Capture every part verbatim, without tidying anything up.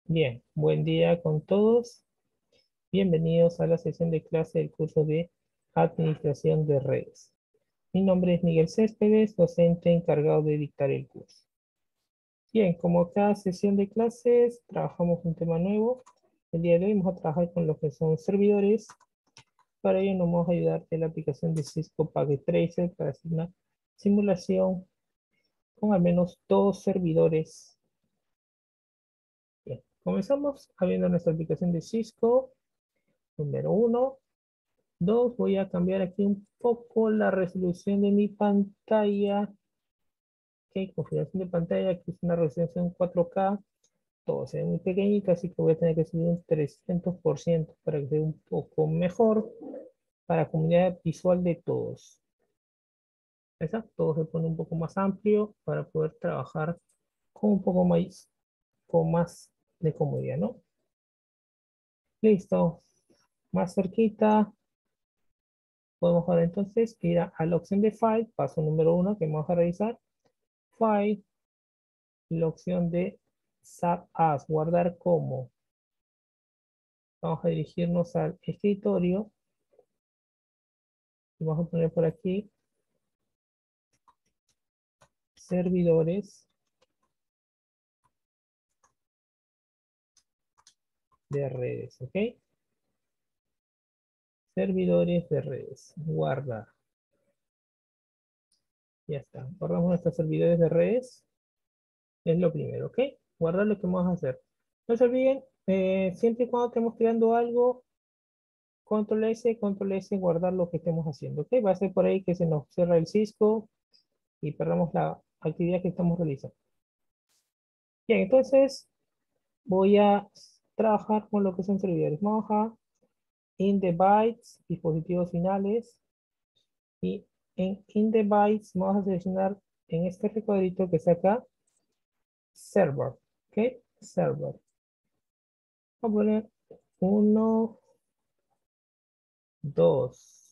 Bien, buen día con todos. Bienvenidos a la sesión de clase del curso de Administración de Redes. Mi nombre es Miguel Céspedes, docente encargado de dictar el curso. Bien, como cada sesión de clases, trabajamos un tema nuevo. El día de hoy vamos a trabajar con lo que son servidores. Para ello nos vamos a ayudar de la aplicación de Cisco Packet Tracer para hacer una simulación con al menos dos servidores. Bien, comenzamos abriendo nuestra aplicación de Cisco. Número uno. Dos, voy a cambiar aquí un poco la resolución de mi pantalla. Ok, configuración de pantalla, aquí es una resolución cuatro K. Todo se ve muy pequeñito, así que voy a tener que subir un trescientos por ciento para que sea un poco mejor para la comunidad visual de todos. Exacto, todo se pone un poco más amplio para poder trabajar con un poco más, con más de comodidad, ¿no? Listo. Más cerquita. Podemos ahora entonces ir a, a la opción de File, paso número uno que vamos a revisar. File, la opción de Save As, guardar como. Vamos a dirigirnos al escritorio y vamos a poner por aquí servidores de redes, ¿ok? Servidores de redes, guardar. Ya está, guardamos nuestros servidores de redes. Es lo primero, ¿ok? Guardar lo que vamos a hacer. No se olviden, eh, siempre y cuando estemos creando algo, control S, control S, guardar lo que estemos haciendo, ¿ok? Va a ser por ahí que se nos cierra el Cisco y perdamos la actividad que estamos realizando. Bien, entonces voy a trabajar con lo que son servidores. Vamos a in the bytes, dispositivos finales, y en in the bytes vamos a seleccionar en este recuadrito que está acá, server, ¿ok? Server. Vamos a poner uno, dos,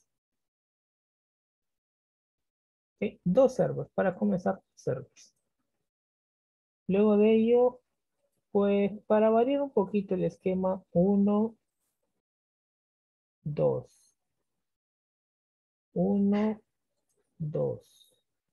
¿ok? Dos servers para comenzar servers. Luego de ello, pues para variar un poquito el esquema, uno, dos, uno, dos.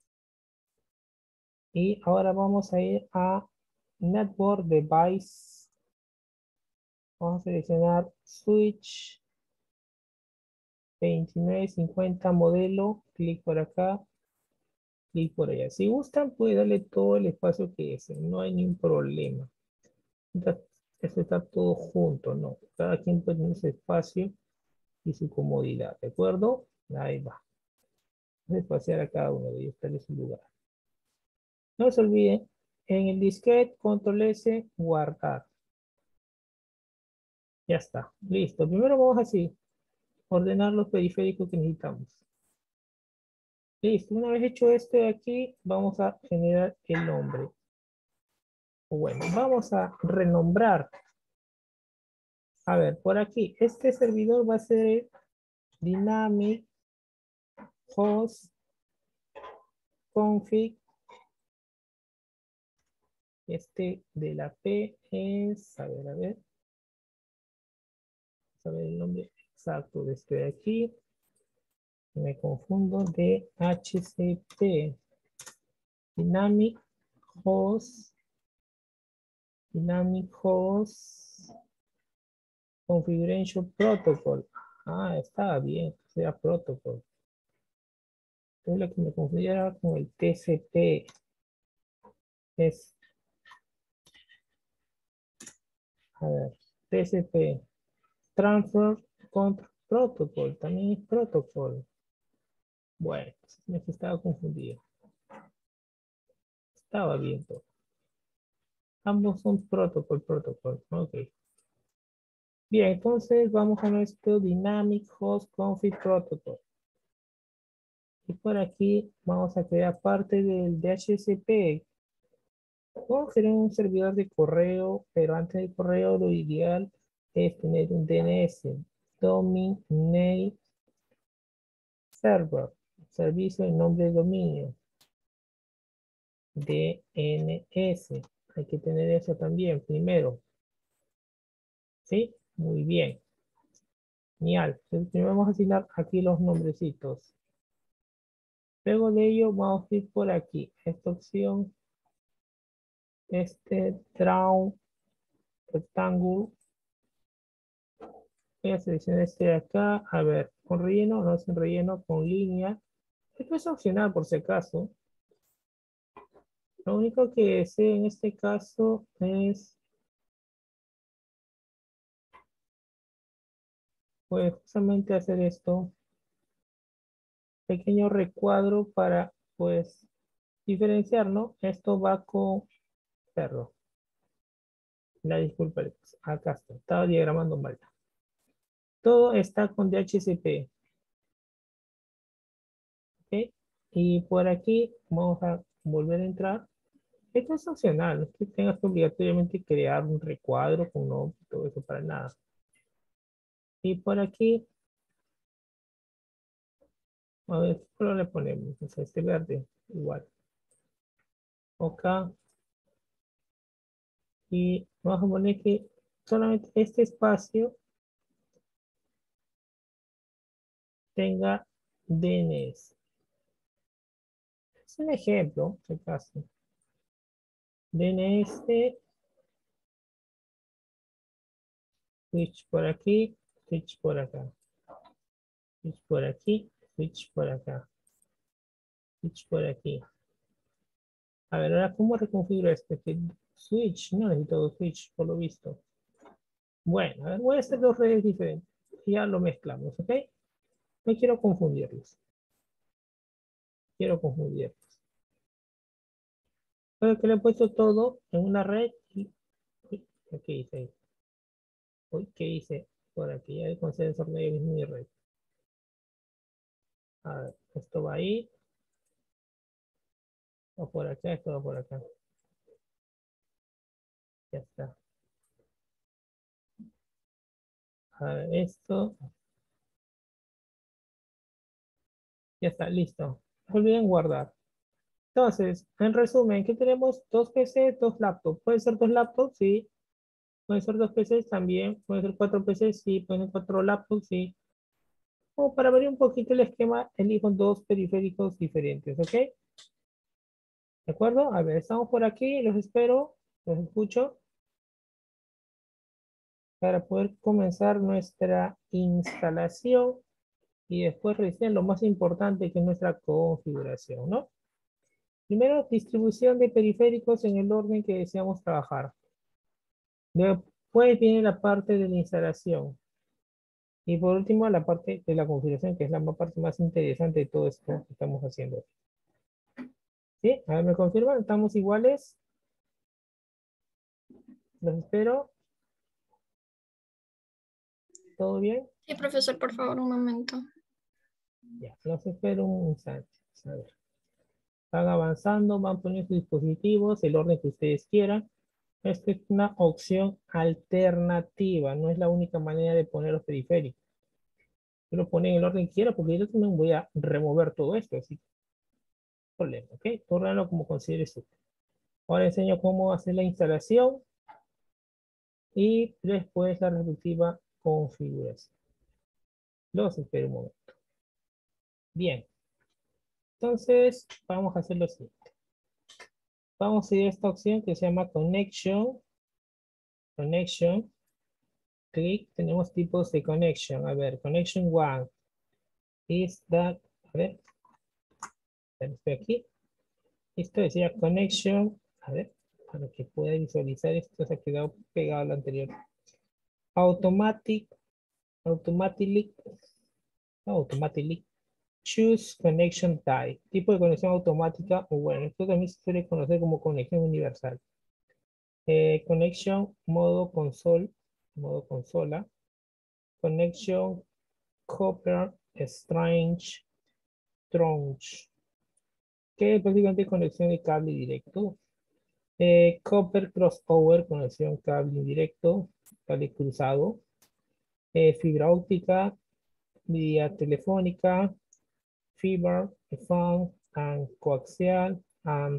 Y ahora vamos a ir a Network Device. Vamos a seleccionar Switch veintinueve cincuenta modelo. Clic por acá, clic por allá. Si gustan, puede darle todo el espacio que deseen. No hay ningún problema. Esto está todo junto, ¿no? Cada quien puede tener su espacio y su comodidad, ¿de acuerdo? Ahí va. Vamos a espaciar a cada uno de ellos, darle su lugar. No se olviden, en el disquete, control S, guardar. Ya está, listo. Primero vamos así, ordenar los periféricos que necesitamos. Listo, una vez hecho esto de aquí, vamos a generar el nombre. Bueno, vamos a renombrar. A ver, por aquí, este servidor va a ser Dynamic Host Config. Este de la P es, a ver, a ver, a ver el nombre exacto de este de aquí. Me confundo de H C P. Dynamic Host. Dynamic Host Configuration Protocol. Ah, estaba bien, era protocol. Es lo que me confundía con el T C P. Es, a ver, T C P. Transfer Control Protocol. También es protocol. Bueno, me estaba confundido. Estaba bien todo. Ambos son protocol, protocol. Ok. Bien, entonces vamos a nuestro Dynamic Host Config Protocol. Y por aquí vamos a crear parte del D H C P. Vamos a crear un servidor de correo, pero antes del correo lo ideal es tener un D N S. Domain Name Server. Servicio en nombre de dominio. D N S. Hay que tener eso también primero. ¿Sí? Muy bien. Genial. Entonces, primero vamos a asignar aquí los nombrecitos. Luego de ello, vamos a ir por aquí. Esta opción, este draw rectangle. Voy a seleccionar este de acá. A ver, con relleno, no sin relleno, con línea. Esto es opcional por si acaso. Lo único que sé en este caso es, pues, justamente hacer esto. Pequeño recuadro para, pues, diferenciar, ¿no? Esto va con perro. La disculpa, acá está. Estaba diagramando mal. Todo está con D H C P. ¿Ok? Y por aquí vamos a volver a entrar. Esto es opcional, no es que tengas que obligatoriamente crear un recuadro con nombre y todo eso para nada. Y por aquí, a ver, ¿qué color le ponemos? O sea, este verde, igual. Acá. Y vamos a poner que solamente este espacio tenga D N S. Es un ejemplo, en este caso. D N S, switch por aquí, switch por acá. Switch por aquí, switch por acá. Switch por aquí. A ver, ahora, ¿cómo reconfiguro esto? Que switch, no necesito dos switch, por lo visto. Bueno, a ver, voy a hacer dos redes diferentes. Ya lo mezclamos, ¿ok? No quiero confundirlos. Quiero confundirlos. Pero que le he puesto todo en una red y... ¿Qué hice ahí? Uy, ¿qué hice? Por aquí, ya con sensor medio mismo mi red. A ver, esto va ahí. O por acá, esto va por acá. Ya está. A ver, esto. Ya está, listo. No olviden guardar. Entonces, en resumen, ¿qué tenemos? Dos P C, dos laptops. ¿Pueden ser dos laptops? Sí. ¿Pueden ser dos P Cs? También. ¿Pueden ser cuatro P Cs? Sí. ¿Pueden ser cuatro laptops? Sí. Como para ver un poquito el esquema, elijo dos periféricos diferentes, ¿ok? ¿De acuerdo? A ver, estamos por aquí, los espero, los escucho, para poder comenzar nuestra instalación y después recién lo más importante que es nuestra configuración, ¿no? Primero, distribución de periféricos en el orden que deseamos trabajar. Después viene la parte de la instalación. Y por último, la parte de la configuración, que es la parte más interesante de todo esto que estamos haciendo. ¿Sí? A ver, ¿me confirman? ¿Estamos iguales? Los espero. ¿Todo bien? Sí, profesor, por favor, un momento. Ya, los espero un instante. A ver. Van avanzando, van poniendo sus dispositivos, el orden que ustedes quieran. Esta es una opción alternativa, no es la única manera de poner los periféricos. Yo lo pongo en el orden que quiera porque yo también voy a remover todo esto, así que no hay problema, ¿ok? Órdenlo como consideres tú. Ahora enseño cómo hacer la instalación y después la respectiva configuración. Los espero un momento. Bien, entonces vamos a hacer lo siguiente. Vamos a ir a esta opción que se llama Connection. Connection. Clic, tenemos tipos de connection. A ver, connection one. Is that, a ver, estoy aquí. Esto decía connection, a ver, para que pueda visualizar esto, se ha quedado pegado al anterior. Automatic, automatically, no, automatically, choose connection type. Tipo de conexión automática, o bueno, esto también se suele conocer como conexión universal. Eh, connection, modo console, modo consola. Connection, copper, strange, trunch, que es prácticamente conexión de cable directo. Eh, copper crossover, conexión cable indirecto, cable cruzado. Eh, fibra óptica, vía telefónica, fiber, phone, and coaxial, and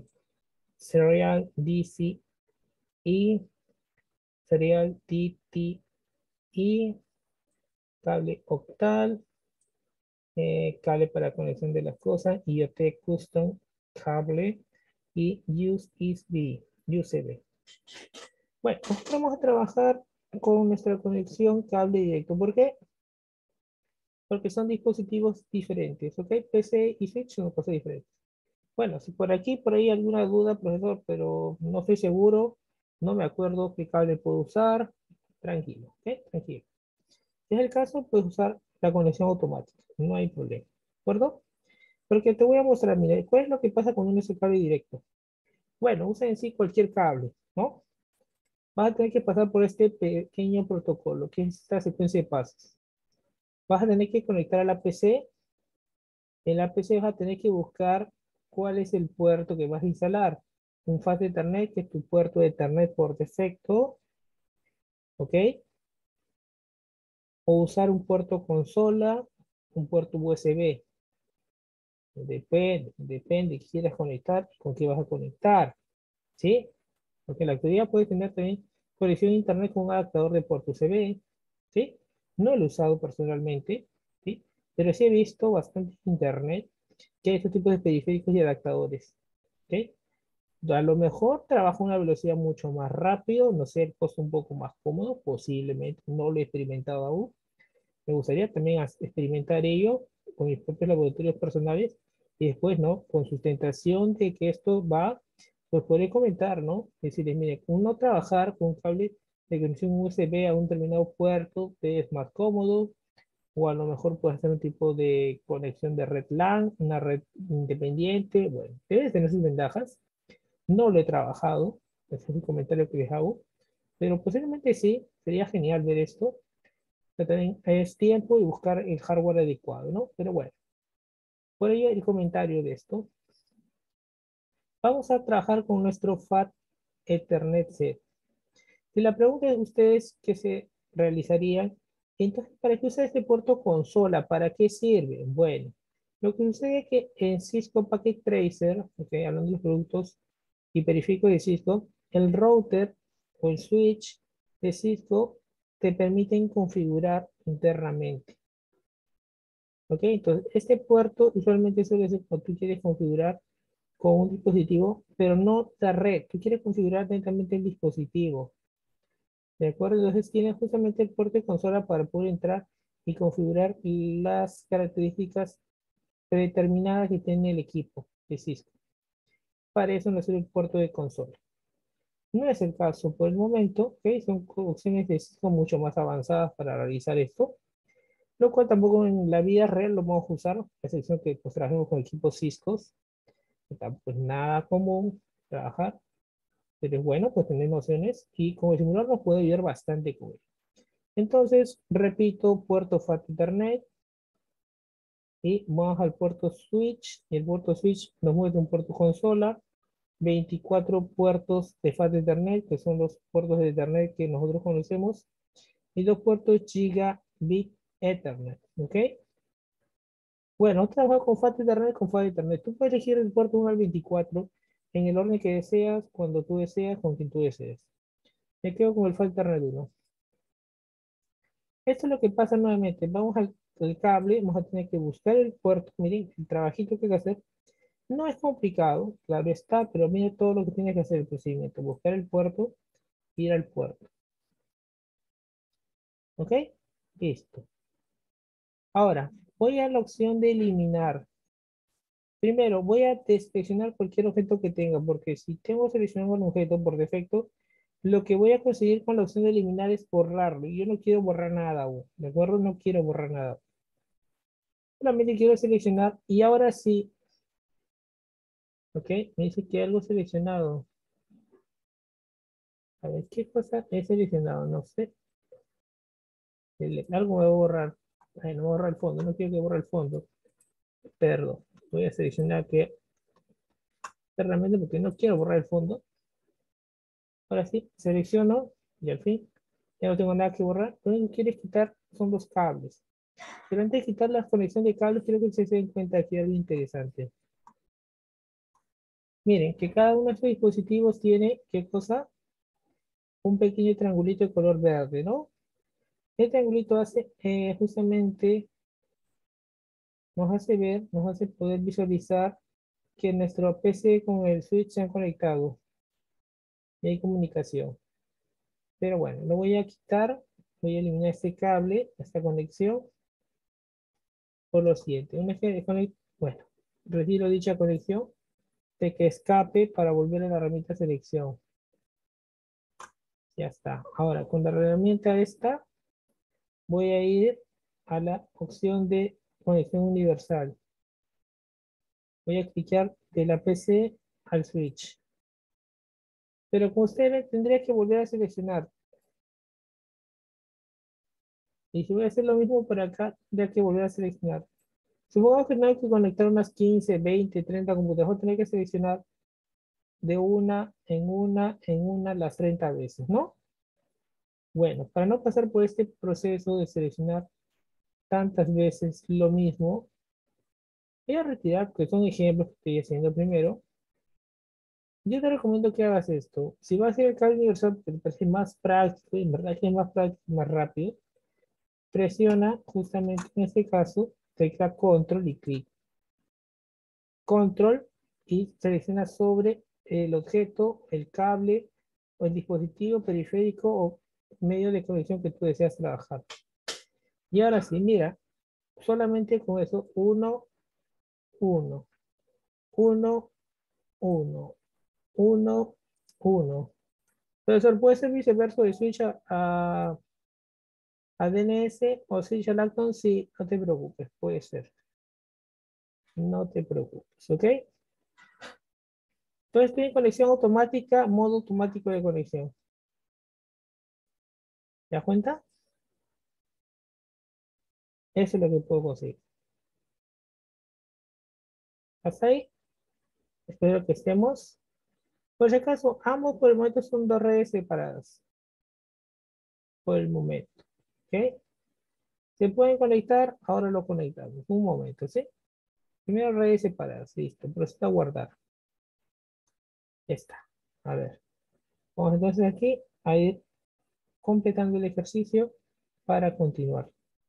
serial D C y serial D T I, cable octal, eh, cable para conexión de las cosas, I O T custom cable y use is B, U S B. Bueno, vamos a trabajar con nuestra conexión cable directo. ¿Por qué? Porque son dispositivos diferentes, ¿ok? P C y Switch son cosas diferentes. Bueno, si por aquí, por ahí alguna duda, profesor, pero no estoy seguro, no me acuerdo qué cable puedo usar, tranquilo, ¿ok? Tranquilo. Si es el caso, puedes usar la conexión automática, no hay problema, ¿de acuerdo? Porque te voy a mostrar, mira, ¿cuál es lo que pasa con un usa cable directo? Bueno, usa en sí cualquier cable, ¿no? Vas a tener que pasar por este pequeño protocolo, que es esta secuencia de pasos. Vas a tener que conectar a la P C. En la P C vas a tener que buscar cuál es el puerto que vas a instalar. Un Fast Ethernet, que es tu puerto de Ethernet por defecto, ¿ok? O usar un puerto consola, un puerto U S B. Depende, depende qué quieras conectar y con qué vas a conectar, ¿sí? Porque en la actualidad puedes tener también conexión a internet con un adaptador de puerto U S B, ¿sí? No lo he usado personalmente, ¿sí? Pero sí he visto bastante en internet que hay estos tipos de periféricos y adaptadores, ¿ok? A lo mejor trabaja a una velocidad mucho más rápido, no sé, el costo un poco más cómodo, posiblemente, no lo he experimentado aún. Me gustaría también as- experimentar ello con mis propios laboratorios personales y después, ¿no? Con sustentación de que esto va, pues podré comentar, ¿no? Es decir, mire, uno trabajar con un cable de conexión U S B a un determinado puerto te es más cómodo, o a lo mejor puede hacer un tipo de conexión de red LAN, una red independiente, bueno, debe tener sus ventajas. No lo he trabajado, ese es un comentario que les hago, pero posiblemente sí, sería genial ver esto. Pero también es tiempo y buscar el hardware adecuado, ¿no? Pero bueno, por ello el comentario de esto. Vamos a trabajar con nuestro FAT Ethernet set. Si la pregunta es ustedes qué se realizarían, entonces, ¿para qué usa este puerto consola? ¿Para qué sirve? Bueno, lo que sucede es que en Cisco Packet Tracer, okay, hablando de los productos y periféricos de Cisco, el router o el switch de Cisco te permiten configurar internamente. ¿Ok? Entonces, este puerto usualmente suele ser cuando tú quieres configurar con un dispositivo, pero no la red. Tú quieres configurar directamente el dispositivo. ¿De acuerdo? Entonces, tienes justamente el puerto de consola para poder entrar y configurar las características predeterminadas que tiene el equipo de Cisco. Para eso no es el puerto de consola. No es el caso por el momento, ¿ok? Son opciones de Cisco mucho más avanzadas para realizar esto, lo cual tampoco en la vida real lo vamos a usar, a excepción que pues trabajemos con equipos Cisco, que tampoco es nada común trabajar, pero es bueno pues tener nociones y como el simulador nos puede ayudar bastante con ello. Entonces, repito, puerto FAT Ethernet y vamos al puerto switch, y el puerto switch nos muestra un puerto consola, veinticuatro puertos de FAT Ethernet, que son los puertos de Ethernet que nosotros conocemos, y dos puertos Gigabit Ethernet, ¿ok? Bueno, trabajo con FAT Ethernet, con FAT Ethernet. Tú puedes elegir el puerto uno al veinticuatro en el orden que deseas, cuando tú deseas, con quien tú desees. Me quedo con el FAT Ethernet uno. Esto es lo que pasa nuevamente. Vamos al, al cable, vamos a tener que buscar el puerto. Miren, el trabajito que hay que hacer no es complicado, claro está, pero mire todo lo que tiene que hacer el procedimiento. Buscar el puerto, ir al puerto. ¿Ok? Listo. Ahora, voy a la opción de eliminar. Primero, voy a deseleccionar cualquier objeto que tenga, porque si tengo seleccionado un objeto por defecto, lo que voy a conseguir con la opción de eliminar es borrarlo. Y yo no quiero borrar nada aún, ¿de acuerdo? No quiero borrar nada. Solamente quiero seleccionar y ahora sí, ¿ok? Me dice que algo seleccionado. A ver, ¿qué cosa he seleccionado? No sé. El- algo me voy a borrar. Ay, no voy a borrar el fondo, no quiero que borre el fondo. Perdón. Voy a seleccionar que realmente porque no quiero borrar el fondo. Ahora sí, selecciono y al fin ya no tengo nada que borrar. Lo único que quiero quitar son los cables. Pero antes de quitar la conexión de cables, quiero que se den cuenta aquí algo interesante. Miren, que cada uno de estos dispositivos tiene, ¿qué cosa? Un pequeño triangulito de color verde, ¿no? Este triangulito hace eh, justamente, nos hace ver, nos hace poder visualizar que nuestro P C con el switch se han conectado y hay comunicación. Pero bueno, lo voy a quitar, voy a eliminar este cable, esta conexión, por lo siguiente. Una vez que conect- bueno, retiro dicha conexión, de que escape para volver a la herramienta selección. Ya está. Ahora, con la herramienta esta, voy a ir a la opción de conexión universal. Voy a clicar de la P C al switch. Pero como ustedes ven, tendría que volver a seleccionar. Y si voy a hacer lo mismo por acá, tendría que volver a seleccionar. Supongamos que tengo que conectar unas quince, veinte, treinta computadoras. Tendría que seleccionar de una en una en una las treinta veces, ¿no? Bueno, para no pasar por este proceso de seleccionar tantas veces lo mismo, voy a retirar, porque son ejemplos que estoy haciendo primero. Yo te recomiendo que hagas esto. Si vas a hacer el cable universal, que te parece más práctico, y en verdad que es más práctico y más rápido, presiona justamente en este caso, tecla control y clic. Control y selecciona sobre el objeto, el cable o el dispositivo periférico o medio de conexión que tú deseas trabajar. Y ahora sí, mira, solamente con eso, uno, uno, uno, uno, uno, uno. Profesor, ¿puede ser viceversa de switch a, a, a D N S o switch a Lacton? Sí, no te preocupes, puede ser. No te preocupes, ¿ok? Entonces estoy en conexión automática, modo automático de conexión. ¿Te das cuenta? Eso es lo que puedo conseguir. ¿Hasta ahí? Espero que estemos. Por si acaso, ambos por el momento son dos redes separadas. Por el momento. ¿Ok? ¿Se pueden conectar? Ahora lo conectamos. Un momento, ¿sí? Primero redes separadas. Listo. Procedo a guardar. Ya está. A ver. Vamos entonces aquí a ir completando el ejercicio para continuar.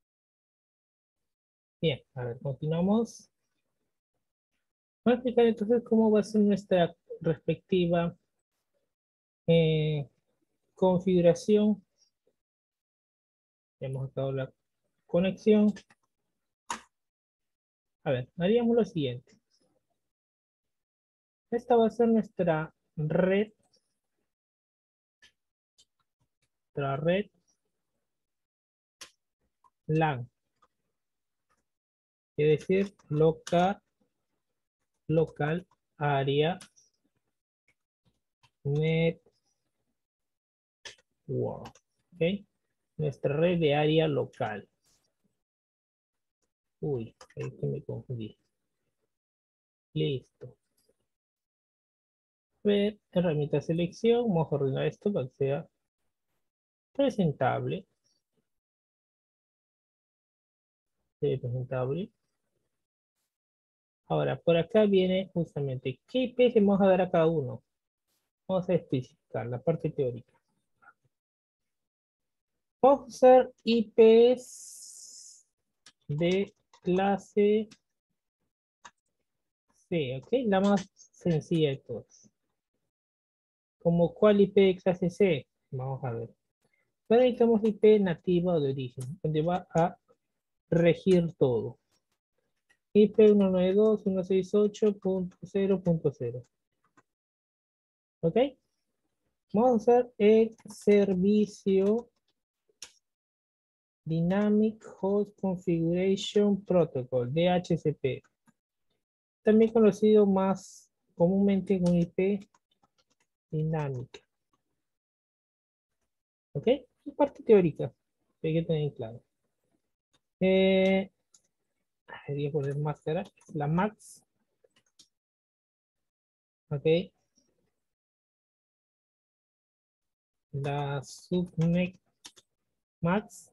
Bien. A ver, continuamos. Voy a explicar entonces cómo va a ser nuestra respectiva eh, configuración. Hemos acabado la conexión. A ver, haríamos lo siguiente. Esta va a ser nuestra red, nuestra red LAN. Es decir, local, local area network. ¿Ok? Nuestra red de área local. Uy, ahí que me confundí. Listo. Ver, herramienta selección. Vamos a ordenar esto para que sea presentable. Sea presentable. Ahora, por acá viene justamente qué I P le vamos a dar a cada uno. Vamos a especificar la parte teórica. Vamos a usar I Ps de clase C, ¿ok? La más sencilla de todas. ¿Como cuál I P de clase C? Vamos a ver. Ahora necesitamos I P nativa o de origen, donde va a regir todo. I P ciento noventa y dos punto ciento sesenta y ocho punto cero punto cero. ¿Ok? Vamos a usar el servicio Dynamic Host Configuration Protocol, D H C P. También conocido más comúnmente como I P dinámica. ¿Ok? Es parte teórica. Hay que tener claro. Eh, voy a poner máscara. La Max. ¿Ok? La Subnet Max.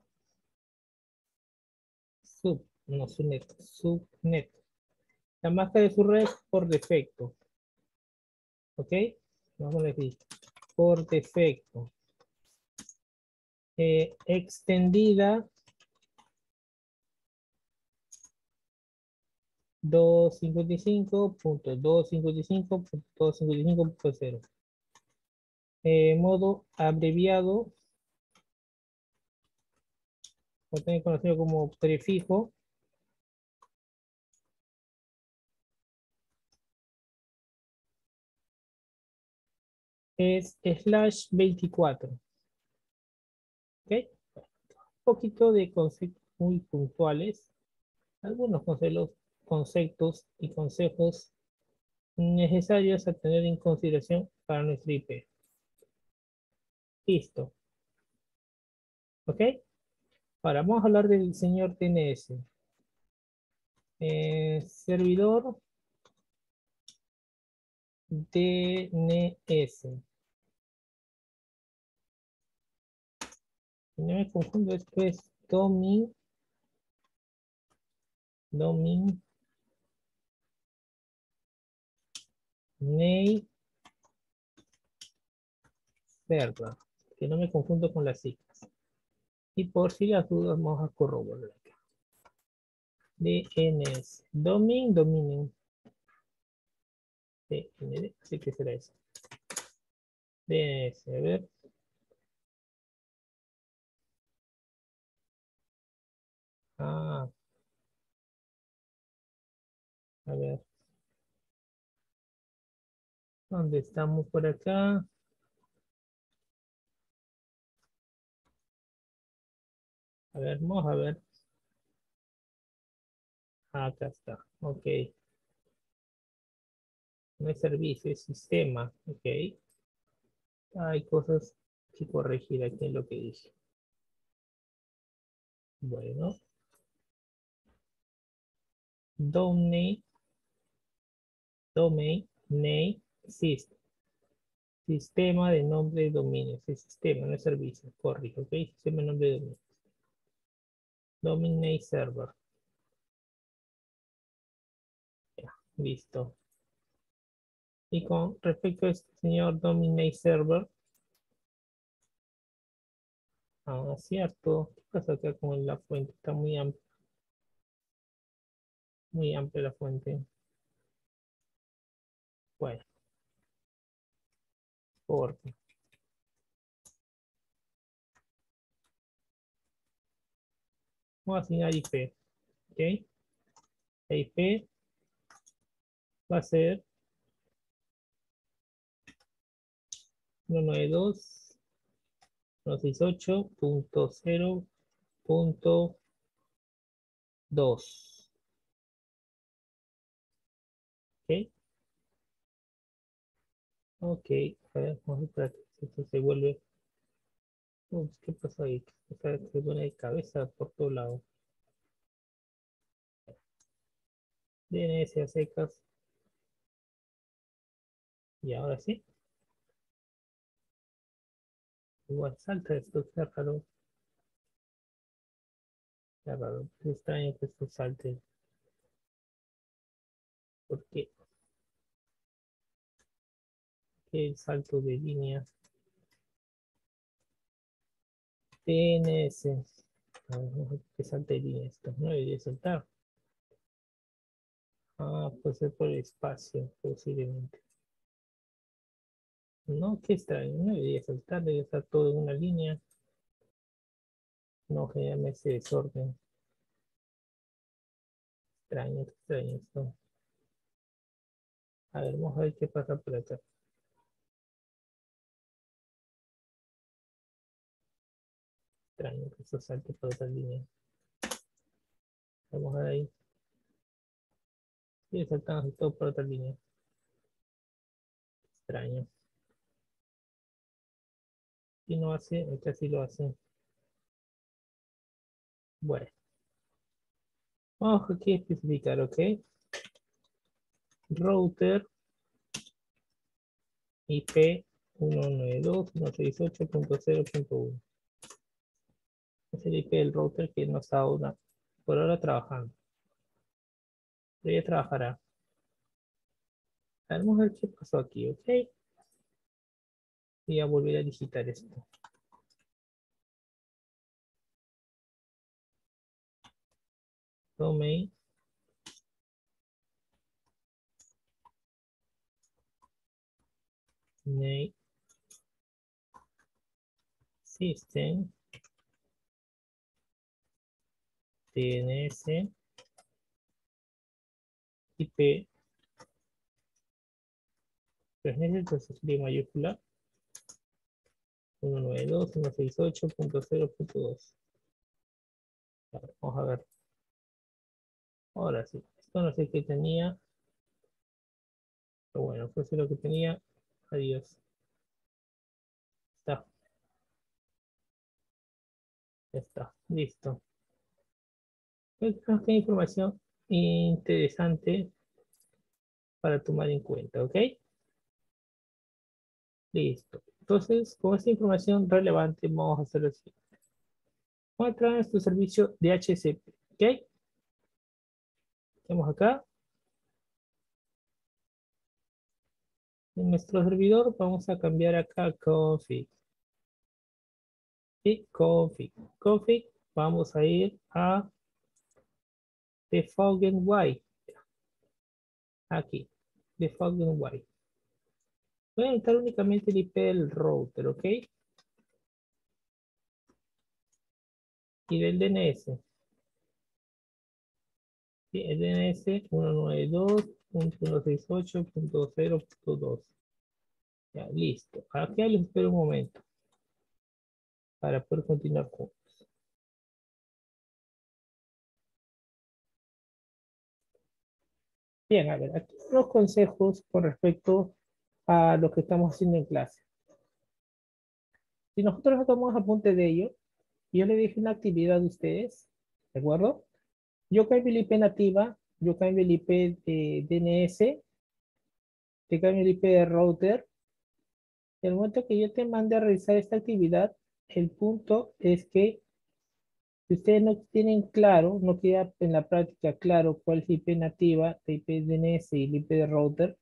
Sub. No, Subnet. Subnet. La máscara de su red por defecto. ¿Ok? Vamos a decir. Por defecto. eh, extendida doscientos cincuenta y cinco punto doscientos cincuenta y cinco punto doscientos cincuenta y cinco punto cero. Eh, modo abreviado, o también conocido como prefijo, es slash veinticuatro. ¿Ok? Un poquito de conceptos muy puntuales, algunos conceptos, conceptos y consejos necesarios a tener en consideración para nuestra I P. Listo. ¿Ok? Ahora vamos a hablar del señor D N S. Eh, servidor D N S. Si no me confundo, esto es domin, domin, name, server. Que no me confundo con las siglas. Y por si las dudas, vamos a corroborar acá. D N S. Domin, dominion. D N S, así que será eso. D N S, a ver. Ah, a ver. ¿Dónde estamos por acá? A ver, vamos a ver. Ah, acá está. Ok. No es servicio, es sistema. Ok. Hay cosas que corregir aquí en lo que dije. Bueno. Domain, domain, name, system. Sistema de nombre de dominio. Es sistema, no es servicio. Corrijo, ok. Sistema de nombre de dominio. Domain name server. Ya, listo. Y con respecto a este señor domain name server, ah, cierto. ¿Qué pasa acá con la fuente? Está muy amplia, muy amplia la fuente. Bueno, por vamos a asignar I P. Ok. La I P va a ser uno nueve dos punto uno seis ocho punto cero punto dos. Ok. Ok. A ver, vamos a esperar que esto se vuelve. Ups, ¿qué pasó ahí? O sea, se pone de cabeza por todo lado. D N S a secas. Y ahora sí. Igual salta esto, está raro. Está raro. Es extraño que esto salte. ¿Por qué? ¿Qué el salto de línea? D N S. A ver, vamos a ver que salte de línea esto. No debería saltar. Ah, puede ser por el espacio, posiblemente. No, qué extraño. No debería saltar, debería estar todo en una línea. No, genera ese desorden. Extraño, extraño esto. A ver, vamos a ver qué pasa por acá. Extraño que esto salte por otra línea. Vamos a ver ahí. Sí, saltamos todo por otra línea. Extraño. Si no hace, esta sí lo hace. Bueno, vamos aquí a especificar, ¿ok? Router I P uno nueve dos punto uno seis ocho punto cero punto uno. Es el I P del router que no está ahora, por ahora trabajando. Pero ya trabajará. Vamos a ver qué pasó aquí, ¿ok? Voy a volver a digitar esto. domain name system D N S I P tres meses, entonces sería mayúscula uno nueve dos punto uno seis ocho punto cero punto dos. Vamos a ver. Ahora sí, esto no sé qué tenía, pero bueno, pues lo que tenía. Adiós. Está, ya está, listo. Esta es información interesante para tomar en cuenta, ¿ok? Listo. Entonces, con esta información relevante, vamos a hacer lo siguiente. Vamos a entrar en nuestro servicio de H C P, ¿ok? Estamos acá. En nuestro servidor vamos a cambiar acá config. Y config. Config, vamos a ir a default Y. Aquí, default Y. Voy a entrar únicamente el I P del router, ¿ok? Y del D N S. Sí, el D N S ciento noventa y dos punto ciento sesenta y ocho punto cero punto dos. Ya, listo. Aquí les espero un momento para poder continuar juntos. Bien, a ver, aquí unos consejos con respecto a lo que estamos haciendo en clase. Si nosotros no tomamos apunte de ello, yo le dije una actividad a ustedes, ¿de acuerdo? Yo cambio el I P nativa, yo cambio el I P de D N S, te cambio el I P de router. En el momento que yo te mande a realizar esta actividad, el punto es que si ustedes no tienen claro, no queda en la práctica claro cuál es la I P nativa, la I P D N S y el I P de router,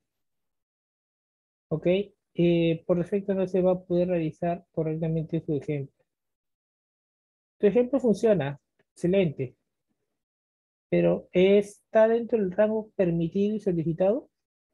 ¿ok? Eh, por defecto no se va a poder realizar correctamente su ejemplo. Tu ejemplo funciona, excelente, pero ¿está dentro del rango permitido y solicitado?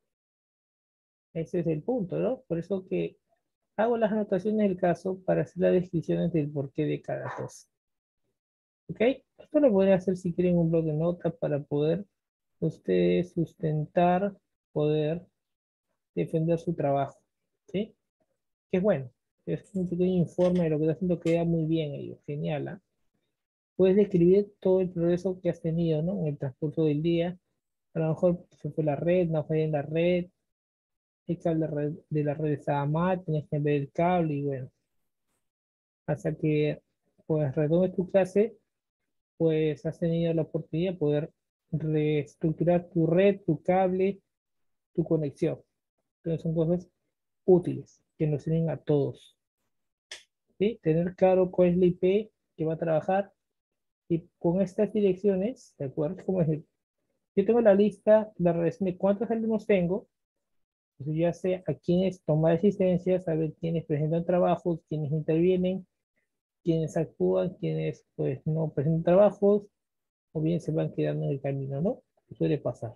Ese es el punto, ¿no? Por eso que hago las anotaciones del caso para hacer las descripciones del porqué de cada cosa. ¿Ok? Esto lo pueden hacer si quieren un blog de notas para poder ustedes sustentar, poder defender su trabajo. ¿Sí? Que es bueno. Es un pequeño informe de lo que está haciendo, queda muy bien ellos. Genial, ¿ah? Puedes describir todo el progreso que has tenido, ¿no? En el transcurso del día. A lo mejor se fue la red, no fue en la red, el cable de red- de la red estaba mal, tienes que ver el cable y bueno. Hasta que pues retomes tu clase, pues has tenido la oportunidad de poder reestructurar tu red, tu cable, tu conexión. Entonces son cosas útiles que nos sirven a todos. ¿Sí? Tener claro cuál es la I P que va a trabajar y con estas direcciones, ¿de acuerdo? Como es, yo tengo la lista, la relación de cuántos alumnos tengo, pues ya sé a quiénes tomar asistencia, saber quiénes presentan trabajos, quiénes intervienen, quiénes actúan, quiénes pues no presentan trabajos, o bien se van quedando en el camino, ¿no? Suele pasar.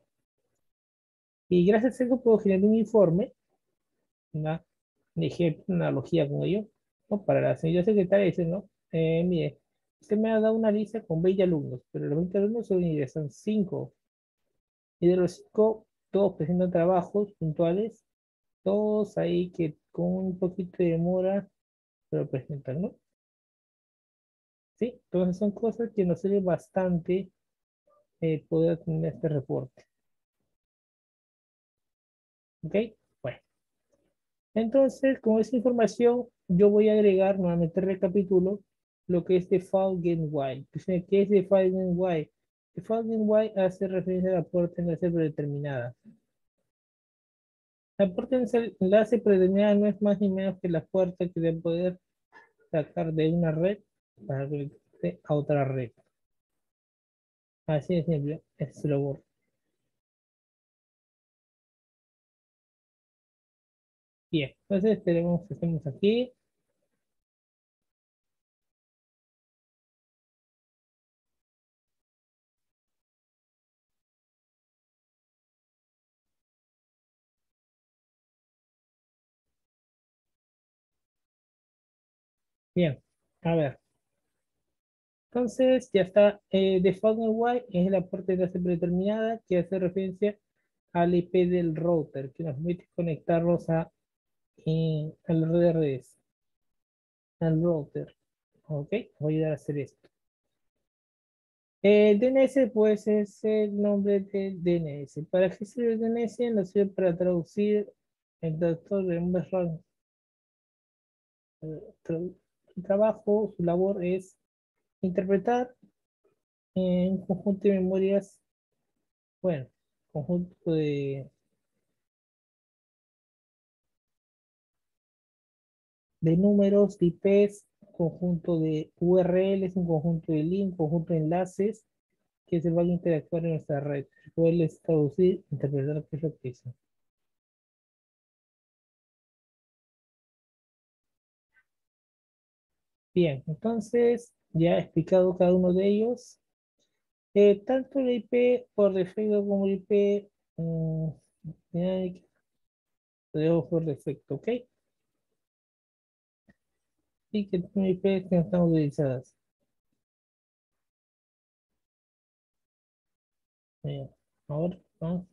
Y gracias a eso puedo generar un informe, una, un ejemplo, una analogía con ello, ¿no? Para la señora secretaria dice, ¿no? Eh, mire, usted me ha dado una lista con veinte alumnos, pero los veinte alumnos solo ingresan cinco. Y de los cinco, todos presentan trabajos puntuales, todos ahí que con un poquito de demora, pero presentan, ¿no? Sí, entonces son cosas que nos sirve bastante eh, poder tener este reporte. ¿Ok? Bueno. Entonces, con esa información, yo voy a agregar, nuevamente recapitulo, lo que es default get while. Entonces, ¿qué es default get while? Default get while hace referencia a la puerta enlace predeterminada. La puerta enlace predeterminada no es más ni menos que la puerta que debe poder sacar de una red para conectarse a otra red. Así de simple, es lo borro. Bien, entonces tenemos, hacemos aquí. Bien, a ver. Entonces, ya está. Eh, default white es la puerta de enlace predeterminada que hace referencia al I P del router, que nos permite conectarlos a, eh, a la red de redes, al router. Ok, voy a ayudar a hacer esto. El D N S, pues, es el nombre del D N S. ¿Para qué sirve el D N S? Nos sirve para traducir el doctor de un berrón. Su trabajo, su labor es interpretar en un conjunto de memorias, bueno, conjunto de, de números, de I Ps, conjunto de U R Ls, un conjunto de links, un conjunto de enlaces que se van a interactuar en nuestra red. Poderles traducir, interpretar qué es lo que dicen. Bien, entonces ya he explicado cada uno de ellos. Eh, tanto el I P por defecto como el I P mm, dinámica, lo dejo por defecto, ¿ok? Y que son I P que no están utilizadas. Bien, ahora vamos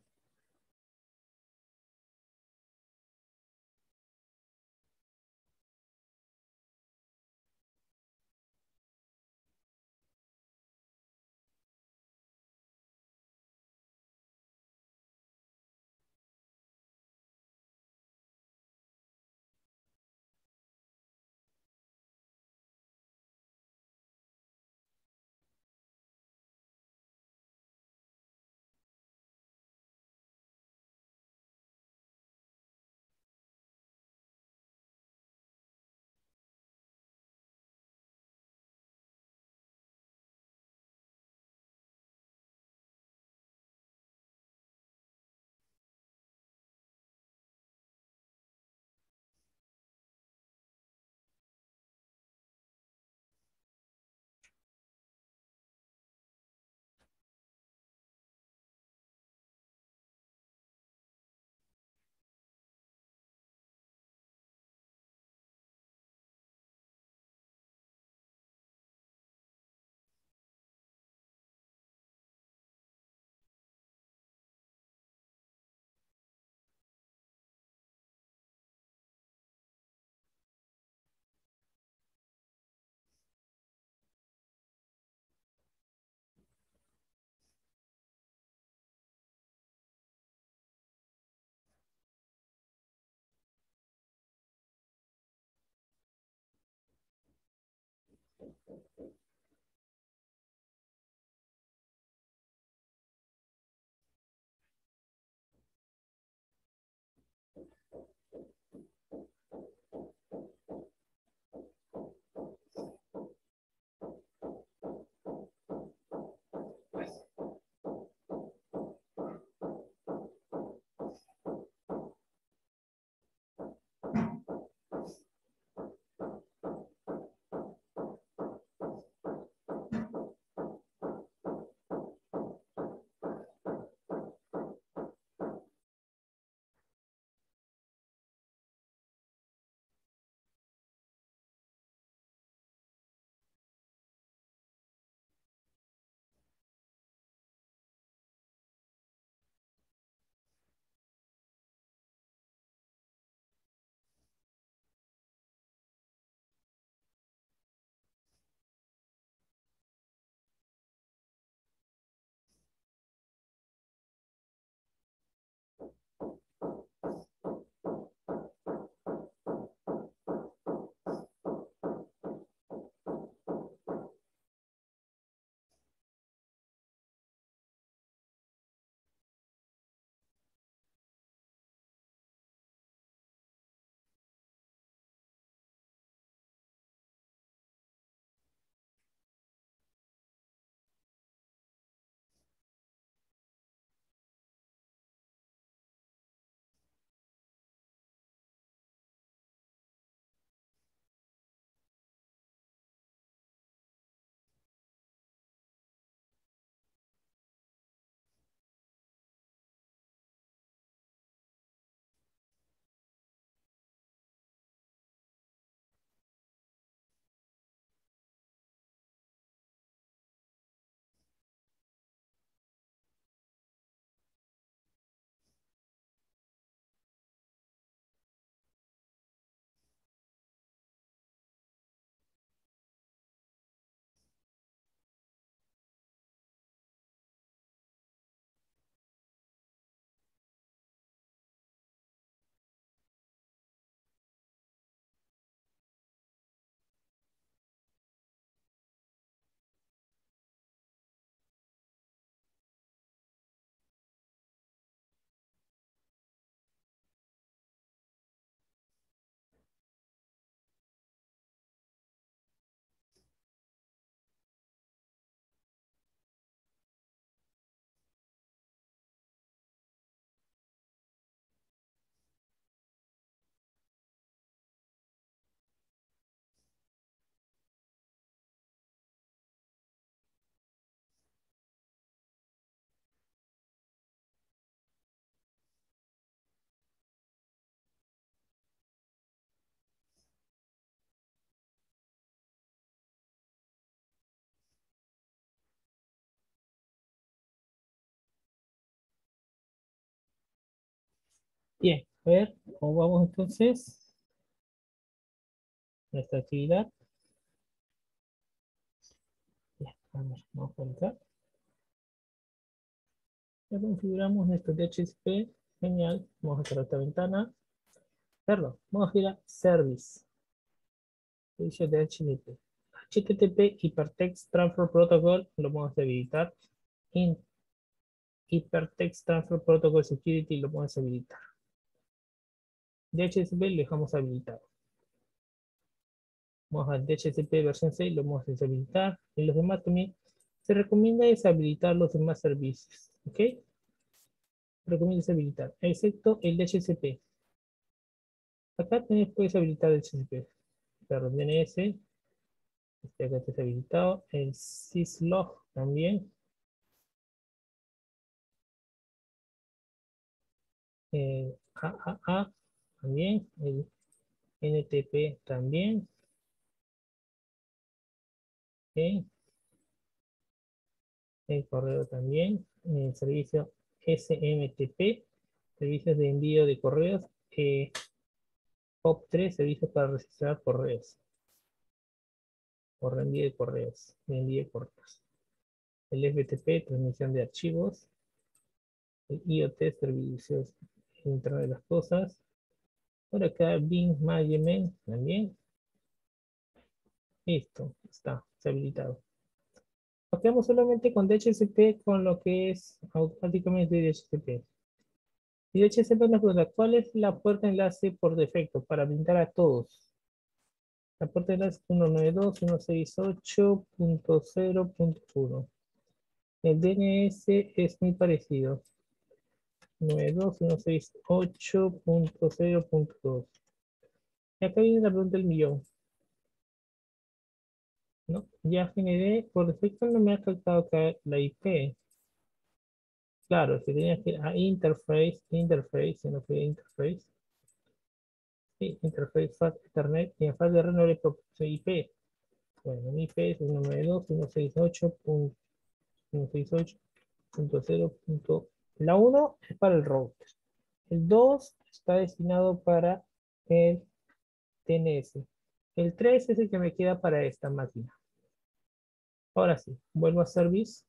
Bien, a ver, o vamos entonces a esta actividad. Ya, vamos, vamos a entrar. Ya configuramos nuestro D H C P. Genial. Vamos a cerrar esta ventana. Perdón, vamos a ir a Service. Servicio de H T T P. H T T P Hypertext Transfer Protocol lo vamos a habilitar. In Hypertext Transfer Protocol Security lo vamos a habilitar. D H C P lo dejamos habilitado. Vamos a D H C P versión seis, lo vamos a deshabilitar. Y los demás también. Se recomienda deshabilitar los demás servicios. ¿Ok? Se recomienda deshabilitar, excepto el D H C P. Acá también puedes habilitar el D H C P. Pero D N S, este acá está habilitado. El syslog también. El A A A también. El N T P también. ¿Ok? El correo también. El servicio S M T P, servicios de envío de correos. Eh, P O P tres, servicios para registrar correos. O reenvío de correos. De envío de correos. El F T P, transmisión de archivos. El I O T, servicios de Internet de las cosas. Por acá, Bing Management también. Listo, está, está habilitado. Nos quedamos solamente con D H C P, con lo que es automáticamente D H C P. Y D H C P nos pregunta, ¿cuál es la puerta de enlace por defecto para brindar a todos? La puerta de enlace es ciento noventa y dos punto ciento sesenta y ocho punto cero punto uno. El D N S es muy parecido. noventa y dos punto ciento sesenta y ocho punto cero punto dos. Y acá viene la pregunta del millón. ¿No? Ya generé, por defecto no me ha captado acá la I P. Claro, si tenía que ir a interface, interface, si no fue interface. Sí, interface fast ethernet, y en fast de red no le propuse I P. Bueno, mi I P es ciento noventa y dos punto ciento sesenta y ocho punto ciento sesenta y ocho punto cero. La uno es para el router. El dos está destinado para el T N S. El tres es el que me queda para esta máquina. Ahora sí, vuelvo a service.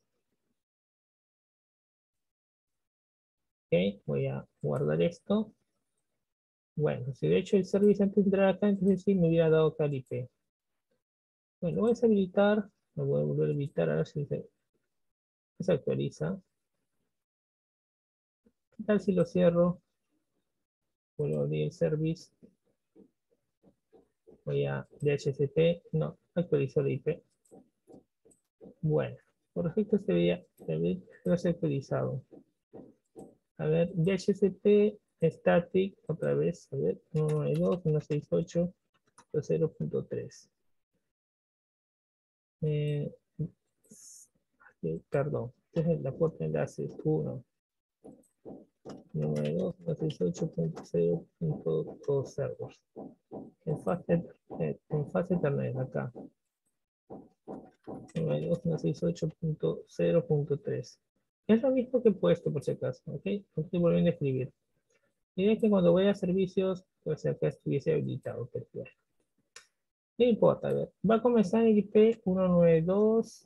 Ok, voy a guardar esto. Bueno, si de hecho el service antes de entrar acá, entonces sí me hubiera dado acá el I P. Bueno, lo voy a deshabilitar. Lo voy a volver a habilitar a ver si se, se actualiza. ¿Qué tal si lo cierro? Vuelvo a abrir el service. Voy a D H C P. No, actualizó el I P. Bueno, por defecto se veía, se ve, se ha actualizado. A ver, D H C P static, otra vez, a ver, ciento noventa y dos punto ciento sesenta y ocho punto cero punto tres. Eh, perdón, entonces la puerta de enlace es uno. noventa y dos punto sesenta y ocho punto cero punto dos servers. En fase, eh, en fase Ethernet, acá. noventa y dos punto sesenta y ocho punto cero punto tres. Es lo mismo que he puesto por si acaso, ¿ok? Estoy volviendo a escribir. Diré que cuando voy a servicios, pues acá estuviese habilitado, pero bueno. No importa, a ver. Va a comenzar el I P ciento noventa y dos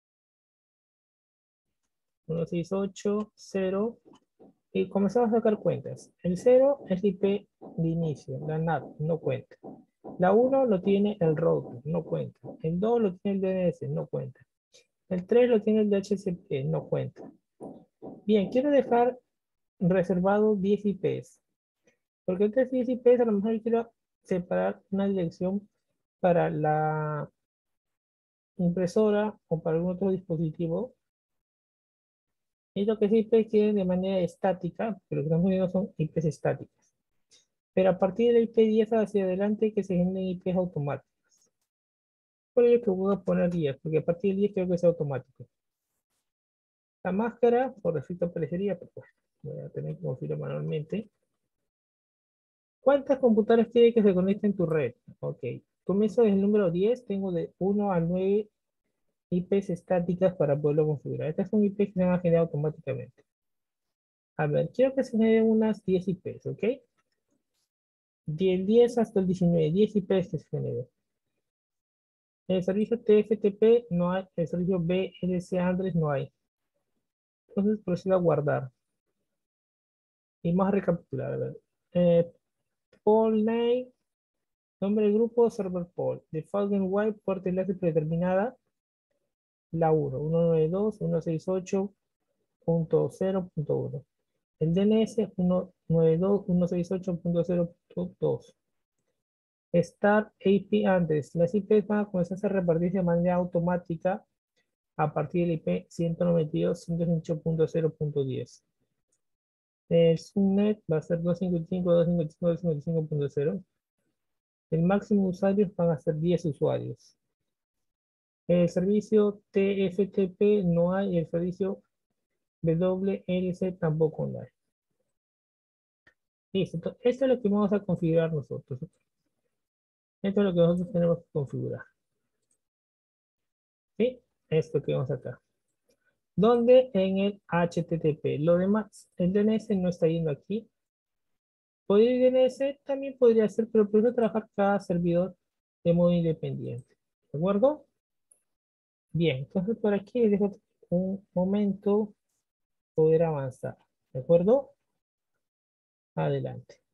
punto ciento sesenta y ocho punto cero y comenzamos a sacar cuentas. El cero es I P de inicio, la N A T, no cuenta. La uno lo tiene el router, no cuenta. El dos lo tiene el D N S, no cuenta. El tres lo tiene el D H C P, no cuenta. Bien, quiero dejar reservado diez I Ps. Porque entre diez I Ps a lo mejor quiero separar una dirección para la impresora o para algún otro dispositivo. Y lo que sí I Ps quieren de manera estática, pero lo que estamos viendo son I Ps estáticas. Pero a partir del I P diez hacia adelante que se generen I Ps automáticas. Por ello que voy a poner diez, porque a partir del diez creo que es automático. La máscara, por defecto aparecería, pero pues voy a tener que configurar manualmente. ¿Cuántas computadoras quiere que se conecten en tu red? Ok. Comienzo desde el número diez, tengo de uno a nueve I Ps estáticas para poderlo configurar. Estas son I Ps que se van a generar automáticamente. A ver, quiero que se generen unas diez I Ps, ¿ok? Del diez hasta el diecinueve, diez I Ps que se generen. En el servicio T F T P no hay, en el servicio B L C Andres no hay. Entonces procedo a guardar. Y vamos a recapitular, a ver. Eh, Poll name, nombre del grupo, server poll. Default web, puerta enlace predeterminada, la uno, ciento noventa y dos punto ciento sesenta y ocho punto cero punto uno. El D N S ciento noventa y dos punto ciento sesenta y ocho punto cero punto dos. Start A P antes. Las I Ps van a comenzar a repartirse de manera automática a partir del I P ciento noventa y dos punto ciento sesenta y ocho punto cero punto diez. El subnet va a ser doscientos cincuenta y cinco punto doscientos cincuenta y cinco punto cero. El máximo de usuarios van a ser diez usuarios. El servicio T F T P no hay, el servicio W L C tampoco no hay. Listo, entonces, esto es lo que vamos a configurar nosotros. Esto es lo que nosotros tenemos que configurar. ¿Sí? Esto que vamos acá. Donde en el H T T P. Lo demás, el D N S no está yendo aquí. ¿Podría ir D N S? También podría ser, pero prefiero trabajar cada servidor de modo independiente. ¿De acuerdo? Bien, entonces por aquí dejo un momento poder avanzar. ¿De acuerdo? Adelante.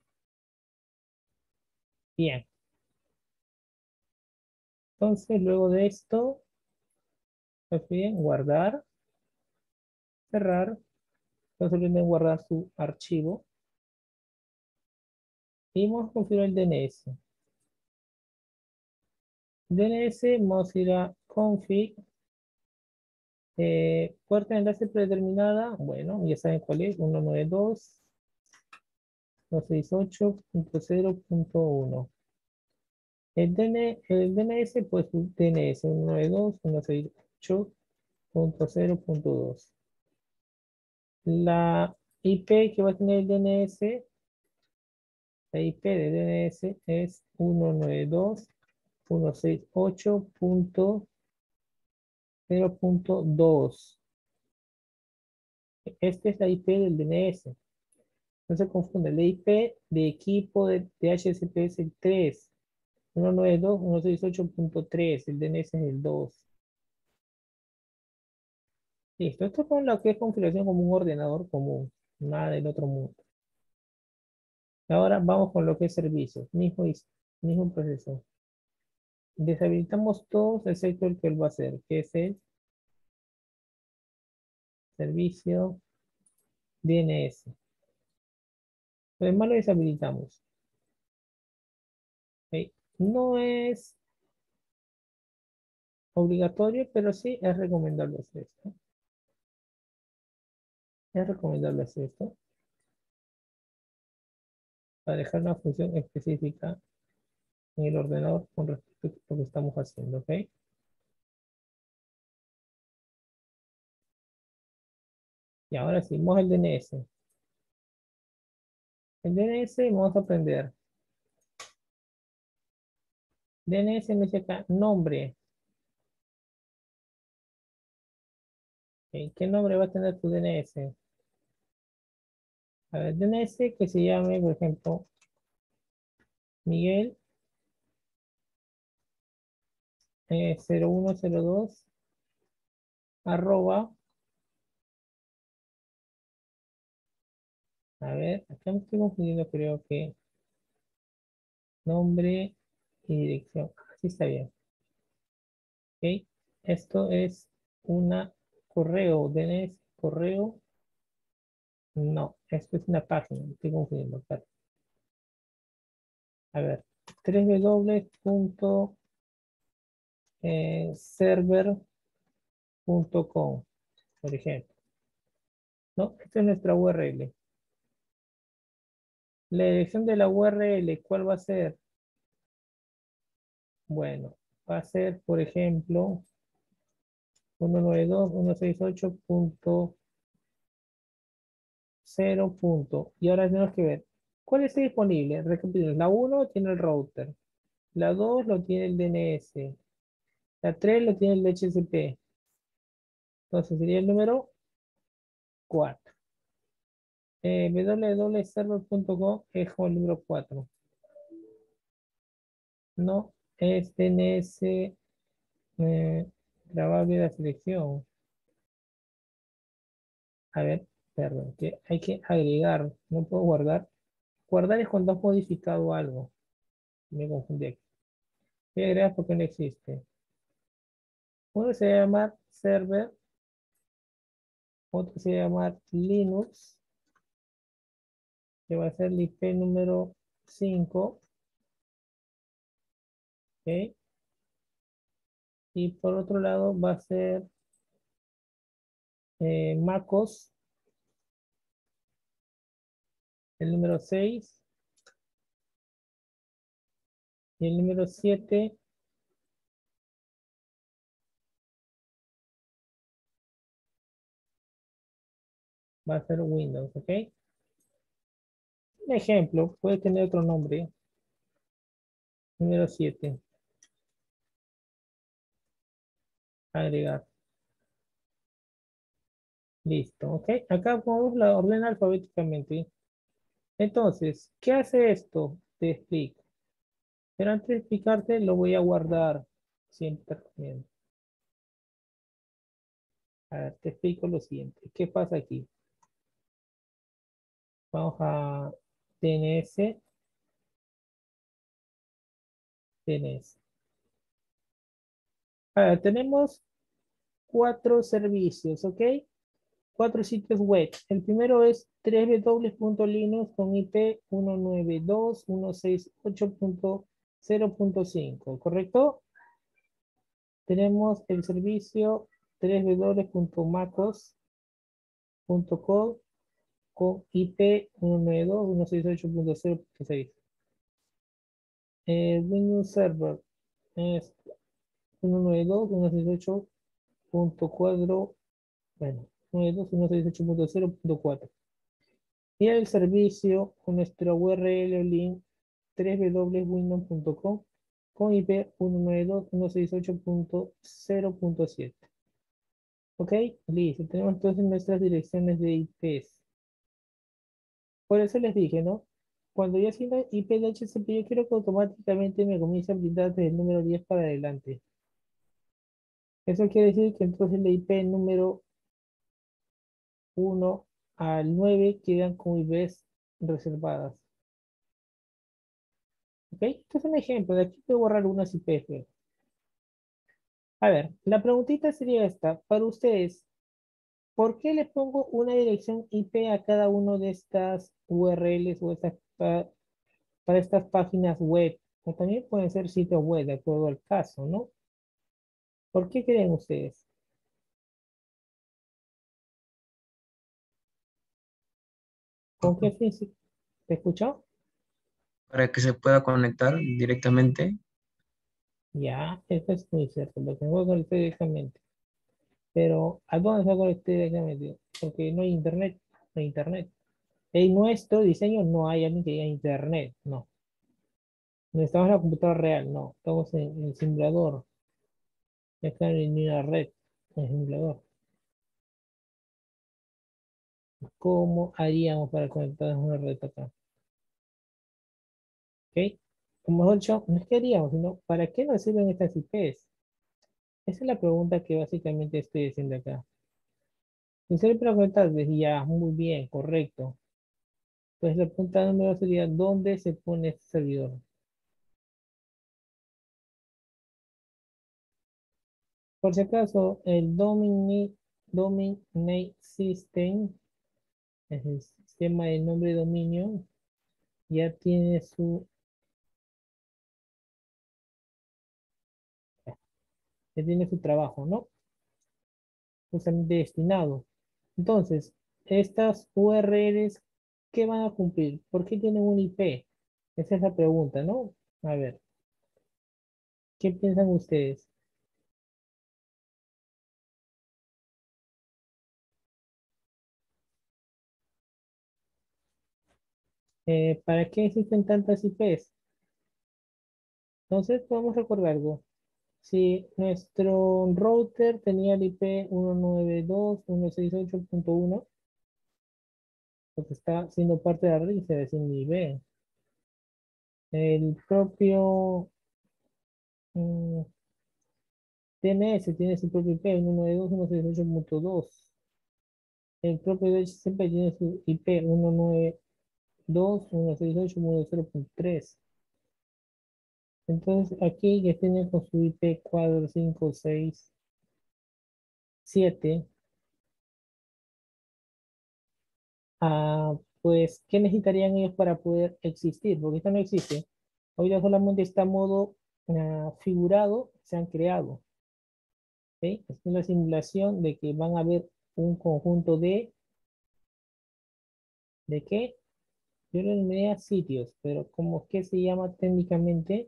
Bien. Entonces, luego de esto, pues bien, guardar, cerrar. Entonces, olviden guardar su archivo. Y vamos a configurar el D N S. D N S, vamos a ir a config. Eh, puerta de enlace predeterminada. Bueno, ya saben cuál es. ciento noventa y dos punto ciento sesenta y ocho punto cero punto uno. El, DN el D N S, pues D N S ciento noventa y dos punto ciento sesenta y ocho punto cero punto dos. La I P que va a tener el D N S, la I P de D N S es ciento noventa y dos punto ciento sesenta y ocho punto cero punto dos. Esta es la I P del D N S. No se confunde. La I P de equipo de D H C P es el tres. ciento noventa y dos punto ciento sesenta y ocho punto tres. El D N S es el dos. Listo. Esto es con lo que es configuración como un ordenador común. Nada del otro mundo. Ahora vamos con lo que es servicios. Mismo, mismo proceso. Deshabilitamos todos excepto el que él va a hacer, que es el servicio D N S. Además lo deshabilitamos. ¿Ok? No es obligatorio, pero sí es recomendable hacer esto. Es recomendable hacer esto para dejar una función específica en el ordenador con respecto a lo que estamos haciendo, ¿ok? Y ahora sí, vamos al D N S. El D N S vamos a aprender. D N S me dice acá, nombre. ¿Ok? ¿Qué nombre va a tener tu D N S? A ver, D N S que se llame, por ejemplo, Miguel eh, cero uno cero dos arroba. A ver, acá me estoy confundiendo, creo que nombre y dirección. Así está bien. Ok. Esto es una correo, D N S, correo. No, esto es una página, me estoy confundiendo. Espera. A ver, www.server punto com, por ejemplo. No, esta es nuestra U R L. La dirección de la U R L, ¿cuál va a ser? Bueno, va a ser, por ejemplo, ciento noventa y dos punto ciento sesenta y ocho punto cero. Y ahora tenemos que ver, ¿cuál está disponible? Recapitulemos, la uno tiene el router, la dos lo tiene el D N S, la tres lo tiene el D H C P. Entonces sería el número cuatro. Eh, w w w punto server punto com es como el número cuatro. No, es D N S eh, grabable la selección. A ver, perdón, que hay que agregar. No puedo guardar. Guardar es cuando has modificado algo. Me confundí aquí. Voy a agregar porque no existe. Uno se va a llamar server, otro se va a llamar Linux, que va a ser el I P número cinco, ¿ok? Y por otro lado va a ser eh, MacOS, el número seis, y el número siete va a ser Windows, ¿ok? Un ejemplo, puede tener otro nombre. Número siete, agregar. Listo, ¿ok? Acá podemos la ordena alfabéticamente. Entonces, ¿qué hace esto? Te explico. Pero antes de explicarte, lo voy a guardar. Siempre recomiendo. A ver, te explico lo siguiente. ¿Qué pasa aquí? Vamos a D N S, D N S. A ver, tenemos cuatro servicios, ¿ok? Cuatro sitios web. El primero es w w w punto linux con I P uno nueve dos punto uno seis ocho punto cero punto cinco, ¿correcto? Tenemos el servicio w w w punto macos punto com con I P uno nueve dos punto uno seis ocho punto cero punto seis. Eh, Windows Server es uno nueve dos punto uno seis ocho punto cuatro, bueno, uno nueve dos punto uno seis ocho punto cero punto cuatro. Y el servicio con nuestro U R L o link w w w punto windows punto com con I P uno nueve dos punto uno seis ocho punto cero punto siete. Ok, listo. Tenemos entonces nuestras direcciones de I Ps. Por eso les dije, ¿no? Cuando yo haciendo I P de H C P, yo quiero que automáticamente me comience a brindar desde el número diez para adelante. Eso quiere decir que entonces la I P número uno al nueve quedan como I Ps reservadas. ¿Ok? Este es un ejemplo. De aquí voy a borrar unas I Ps. A ver, la preguntita sería esta. Para ustedes, ¿por qué le pongo una dirección I P a cada uno de estas U R Ls o estas, pa- para estas páginas web? O también pueden ser sitios web, de acuerdo al caso, ¿no? ¿Por qué creen ustedes? ¿Con qué fin? se- ¿Te escuchó? Para que se pueda conectar directamente. Ya, eso es muy cierto, porque me voy a conectar directamente. Pero, ¿a dónde se va a conectar directamente? Porque no hay internet, no hay internet. En nuestro diseño no hay alguien que diga internet, no. No estamos en la computadora real, no. Estamos en el simulador. Ya está en una red, en el simulador. ¿Cómo haríamos para conectarnos a una red acá? ¿Ok? O mejor dicho, no es que haríamos, sino ¿para qué nos sirven estas I Ps? Esa es la pregunta que básicamente estoy haciendo acá. Si sirve para conectarse, ya, muy bien, correcto. Pues la pregunta número sería, ¿dónde se pone este servidor? Por si acaso, el domain, domain name system, es el sistema de nombre de dominio, ya tiene su, ya tiene su trabajo, ¿no? Justamente destinado. Entonces, estas U R Ls, ¿qué van a cumplir? ¿Por qué tienen un I P? Esa es la pregunta, ¿no? A ver, ¿qué piensan ustedes? Eh, ¿para qué existen tantas I Ps? Entonces, podemos recordar algo. Si nuestro router tenía el I P uno nueve dos punto uno seis ocho punto uno, porque está siendo parte de la red y se decide I P. El propio mm, D N S tiene su propio I P, uno nueve dos punto uno seis ocho punto dos. El propio D H C P tiene su I P uno nueve dos punto uno seis ocho punto cero punto tres. Entonces aquí que tiene con su I P cuatro cinco seis siete. Ah, pues, ¿qué necesitarían ellos para poder existir? Porque esto no existe. Ahorita solamente está a modo ah, figurado, se han creado. ¿Ok? Es una simulación de que van a haber un conjunto de, ¿de qué? Yo lo denominé sitios, pero ¿cómo que se llama técnicamente?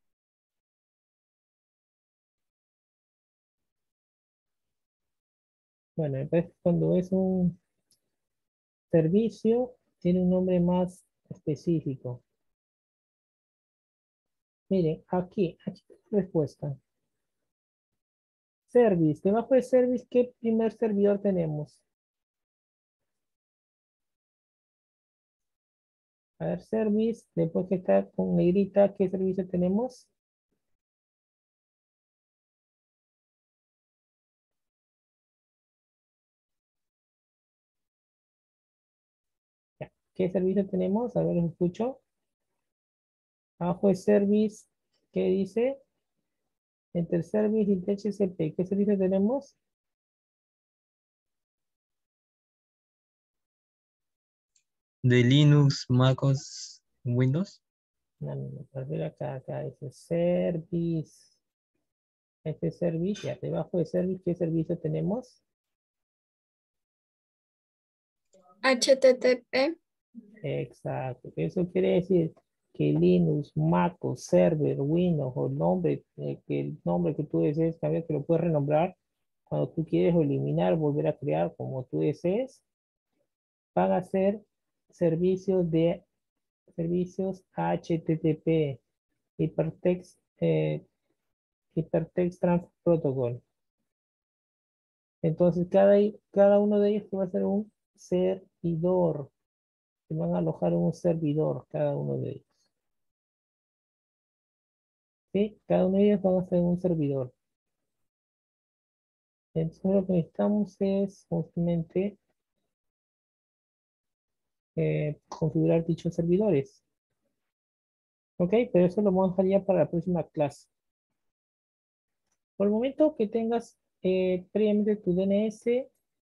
Bueno, me parece que cuando es un servicio, tiene un nombre más específico. Miren, aquí, aquí está la respuesta. Service. Debajo de service, ¿qué primer servidor tenemos? A ver, service. Después que está con negrita, ¿qué servicio tenemos? Ya. ¿Qué servicio tenemos? A ver, los escucho. Abajo de service, ¿qué dice? Entre service y T H C P, ¿qué servicio tenemos? De Linux, MacOS, Windows. No, no, no, a ver acá, acá, dice service. Este service, ya debajo de service, ¿qué servicio tenemos? H T T P. Exacto. Eso quiere decir que Linux, Mac o Server, Windows o el nombre, eh, que el nombre que tú desees cambiar, que lo puedes renombrar cuando tú quieres o eliminar, volver a crear como tú desees, van a ser servicios de servicios H T T P, Hypertext, eh, Hypertext Transfer Protocol. Entonces, cada, cada uno de ellos va a ser un servidor. Se van a alojar en un servidor, cada uno de ellos. ¿Sí? Cada uno de ellos va a ser un servidor. Entonces, lo que necesitamos es justamente eh, configurar dichos servidores. ¿Ok? Pero eso lo vamos a dejar ya para la próxima clase. Por el momento que tengas eh, previamente tu D N S,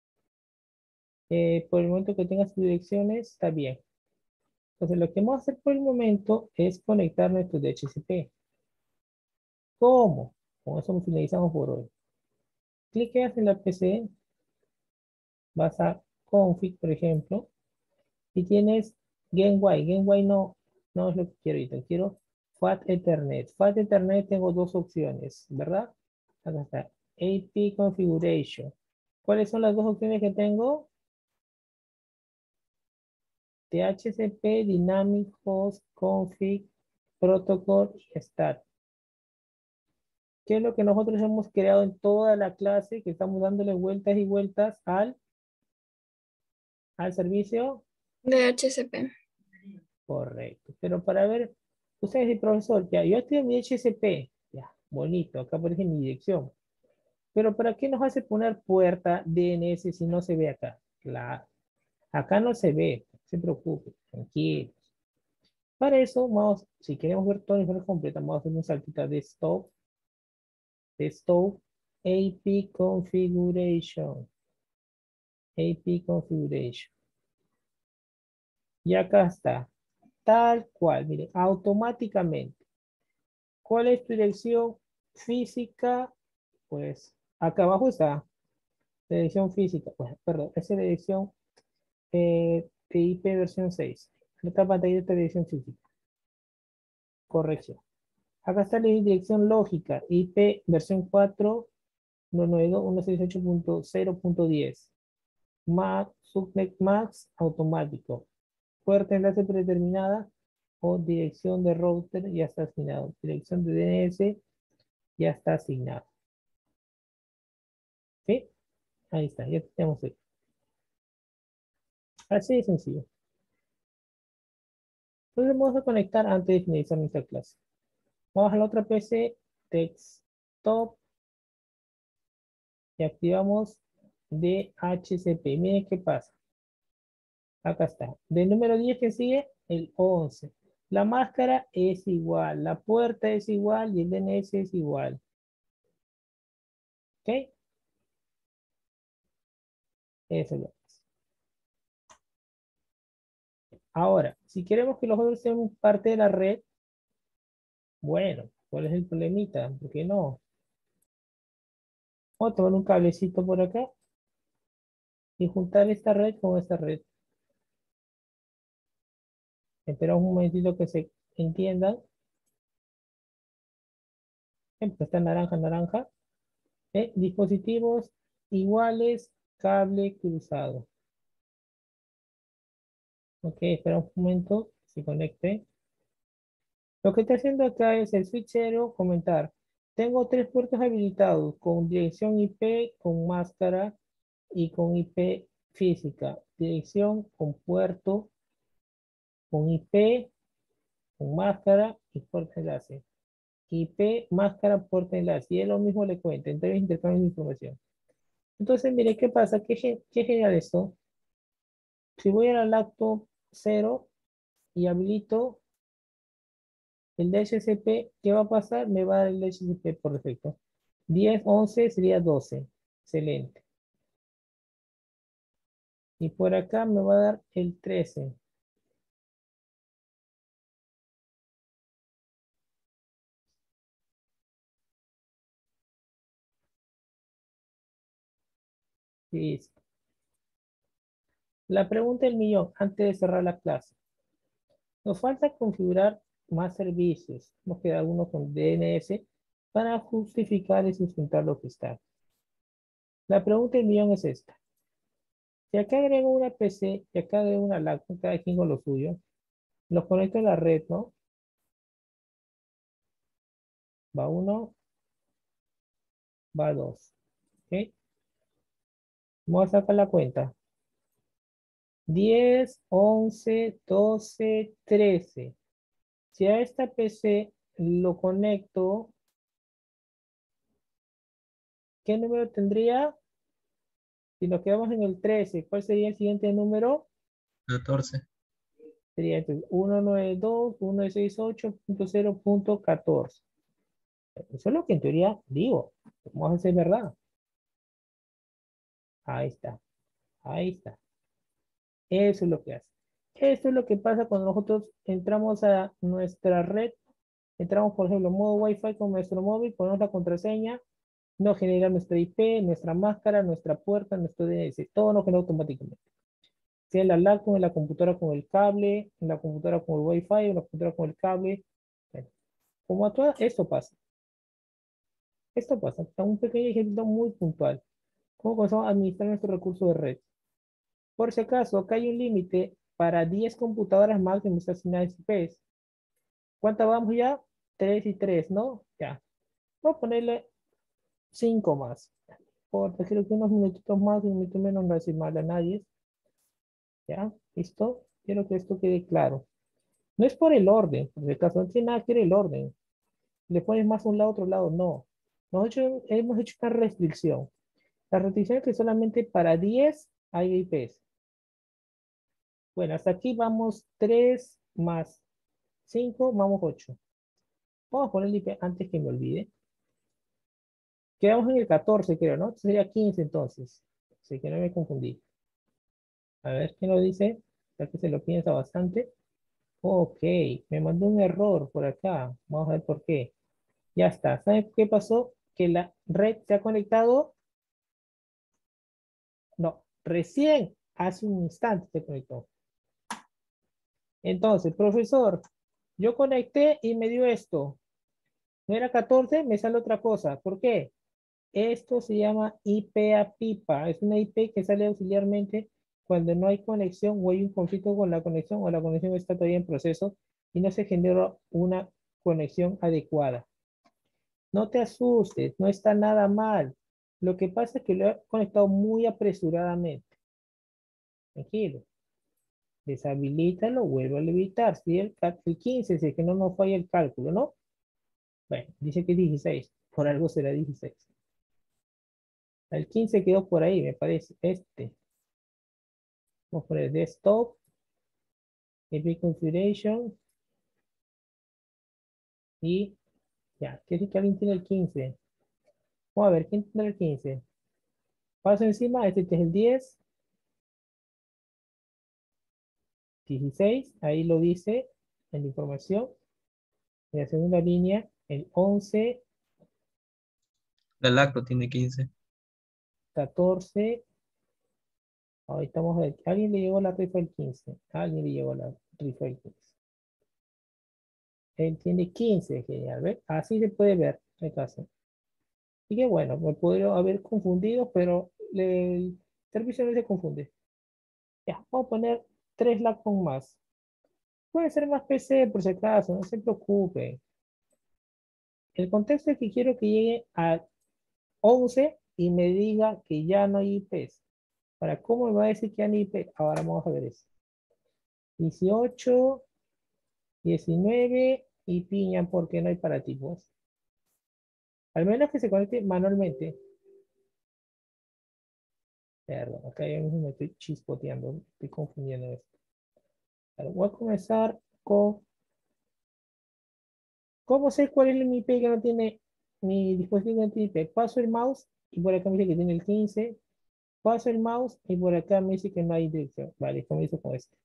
eh, por el momento que tengas tus direcciones, está bien. Entonces, lo que vamos a hacer por el momento es conectar nuestro D H C P. ¿Cómo? Con eso finalizamos por hoy. Cliques en la P C, vas a config, por ejemplo, y tienes GameWay. GameWay no, no es lo que quiero ahorita. Quiero Fat Ethernet. Fat Ethernet tengo dos opciones, ¿verdad? Acá está. A P Configuration. ¿Cuáles son las dos opciones que tengo? D H C P, Dynamic Host, Config, Protocol y Stat. ¿Qué es lo que nosotros hemos creado en toda la clase? Que estamos dándole vueltas y vueltas al, al servicio. D H C P. Correcto. Pero para ver, usted es el profesor, ya, yo estoy en mi H S P, ya, bonito, acá aparece mi dirección. Pero ¿para qué nos hace poner puerta D N S si no se ve acá? Claro, acá no se ve, no se preocupe, tranquilo. Para eso, vamos, si queremos ver toda la información completa, vamos a hacer un saltito de stop, de stop, A P Configuration, A P Configuration. Y acá está, tal cual, mire, automáticamente. ¿Cuál es tu dirección física? Pues acá abajo está la dirección física. Pues, perdón, esa es la dirección eh, de I P versión seis. En esta pantalla está la dirección física. Corrección. Acá está la dirección lógica. I P versión cuatro uno nueve dos punto uno seis ocho punto cero punto diez. Mac, Subnet Max automático. Puerta enlace predeterminada o dirección de router ya está asignado. Dirección de D N S ya está asignado. ¿Sí? Ahí está, ya tenemos esto. Así de sencillo. Entonces vamos a conectar antes de finalizar nuestra clase. Vamos a la otra P C, desktop, y activamos D H C P. Miren qué pasa. Acá está. Del número diez que sigue, el once. La máscara es igual, la puerta es igual y el D N S es igual. ¿Ok? Eso es lo que es. Ahora, si queremos que los otros sean parte de la red, bueno, ¿cuál es el problemita? ¿Por qué no? Vamos a tomar un cablecito por acá y juntar esta red con esta red. Esperamos un momentito que se entiendan. Ejemplo, está naranja, naranja. ¿Eh? Dispositivos iguales, cable cruzado. Ok, espera un momento, se conecte. Lo que está haciendo acá es el switchero comentar. Tengo tres puertos habilitados con dirección I P, con máscara y con I P física. Dirección con puerto, con I P, con máscara y puerto enlace. I P, máscara, puerto enlace. Y él lo mismo le cuenta. Entonces intercambio de información. Entonces, mire, ¿qué pasa? ¿Qué, gen- qué genial esto? Si voy a la laptop cero y habilito el D H C P, ¿qué va a pasar? Me va a dar el D H C P por defecto. diez, once sería doce. Excelente. Y por acá me va a dar el trece. Listo. La pregunta del millón, antes de cerrar la clase. Nos falta configurar más servicios. Nos queda uno con D N S para justificar y sustentar lo que está. La pregunta del millón es esta. Si acá agrego una P C y acá agrego una laptop, cada quien con lo suyo, los conecto a la red, ¿no? Va uno, va dos. ¿Ok? Vamos a sacar la cuenta. diez, once, doce, trece. Si a esta P C lo conecto, ¿qué número tendría? Si nos quedamos en el trece, ¿cuál sería el siguiente número? catorce. Sería entonces ciento noventa y dos punto ciento sesenta y ocho punto cero punto catorce. Eso es lo que en teoría digo. Vamos a hacer verdad. Ahí está. Ahí está. Eso es lo que hace. Esto es lo que pasa cuando nosotros entramos a nuestra red. Entramos, por ejemplo, en modo Wi-Fi con nuestro móvil, ponemos la contraseña, nos genera nuestra I P, nuestra máscara, nuestra puerta, nuestro D N S. Todo nos genera automáticamente. Sea en la laptop, en la computadora con el cable, en la computadora con el Wi-Fi, en la computadora con el cable. Bueno, como a todas, esto pasa. Esto pasa. Está un pequeño ejemplo muy puntual. ¿Cómo comenzamos a administrar nuestro recurso de red? Por si acaso, acá hay un límite para diez computadoras más que me está asignando I Ps. ¿Cuántas vamos ya? tres y tres, ¿no? Ya. Voy a ponerle cinco más. Por creo que unos minutitos más, un minuto menos, no va a decir mal a nadie. ¿Ya? ¿Listo? Quiero que esto quede claro. No es por el orden, por si acaso, no tiene nada que ver el orden. Le pones más a un lado, otro lado, no. Nosotros hemos hecho una restricción. La restricción es que solamente para diez hay I Ps. Bueno, hasta aquí vamos tres más cinco, vamos ocho. Vamos a poner el I P antes que me olvide. Quedamos en el catorce, creo, ¿no? Sería quince entonces. Así que no me confundí. A ver qué nos dice. Ya que se lo piensa bastante. Ok, me mandó un error por acá. Vamos a ver por qué. Ya está. ¿Saben qué pasó? Que la red se ha conectado. No, recién hace un instante se conectó. Entonces, profesor, yo conecté y me dio esto. No era catorce, me sale otra cosa. ¿Por qué? Esto se llama I P a pipa. Es una I P que sale auxiliarmente cuando no hay conexión o hay un conflicto con la conexión o la conexión está todavía en proceso y no se genera una conexión adecuada. No te asustes, no está nada mal. Lo que pasa es que lo he conectado muy apresuradamente. Tranquilo. Deshabilítalo, vuelvo a evitar. Si el, ca- el quince, si es que no nos falla el cálculo, ¿no? Bueno, dice que dieciséis. Por algo será dieciséis. El quince quedó por ahí, me parece. Este. Vamos a poner desktop. Epic configuration. Y ya. ¿Qué dice que alguien tiene el quince? Vamos a ver, ¿quién tiene el quince? Paso encima, este es el diez. dieciséis, ahí lo dice en la información. En la segunda línea, el once, La lacto tiene quince. catorce. Ahí estamos a ver. ¿Alguien le llegó la rifa el quince? ¿Alguien le llegó la rifa el quince? Él tiene quince, genial, ¿ves? Así se puede ver el caso. Y que bueno, me puedo haber confundido, pero le- el servicio no se confunde. Ya, vamos a poner tres lacton más. Puede ser más P C por si acaso, no se preocupe. El contexto es que quiero que llegue a once y me diga que ya no hay I Ps. ¿Para cómo me va a decir que ya no hay I P? Ahora vamos a ver eso. dieciocho, diecinueve y piña porque no hay para tipos. Al menos que se conecte manualmente. Perdón, acá ya mismo me estoy chispoteando, estoy confundiendo esto. Claro, voy a comenzar con... ¿Cómo sé cuál es el I P que no tiene mi dispositivo no tiene I P? Paso el mouse y por acá me dice que tiene el quince. Paso el mouse y por acá me dice que no hay dirección. Vale, comienzo con este.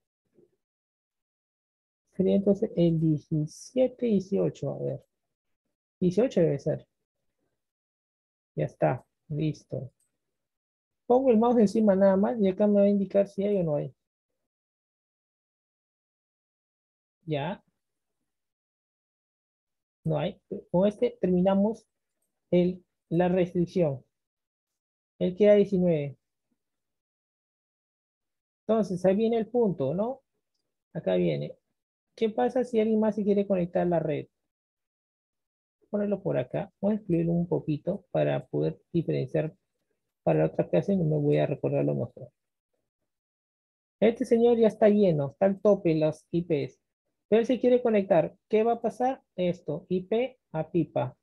Sería entonces el diecisiete, dieciocho. A ver. dieciocho debe ser. Ya está. Listo. Pongo el mouse encima nada más y acá me va a indicar si hay o no hay. Ya. No hay. Con este terminamos el, la restricción. El queda diecinueve. Entonces, ahí viene el punto, ¿no? Acá viene. ¿Qué pasa si alguien más se quiere conectar a la red? Ponerlo por acá. Voy a escribirlo un poquito para poder diferenciar para la otra clase. No me voy a recordarlo mejor. Este señor ya está lleno, está al tope las I Ps. Pero él se quiere conectar. ¿Qué va a pasar? Esto, I P a pipa.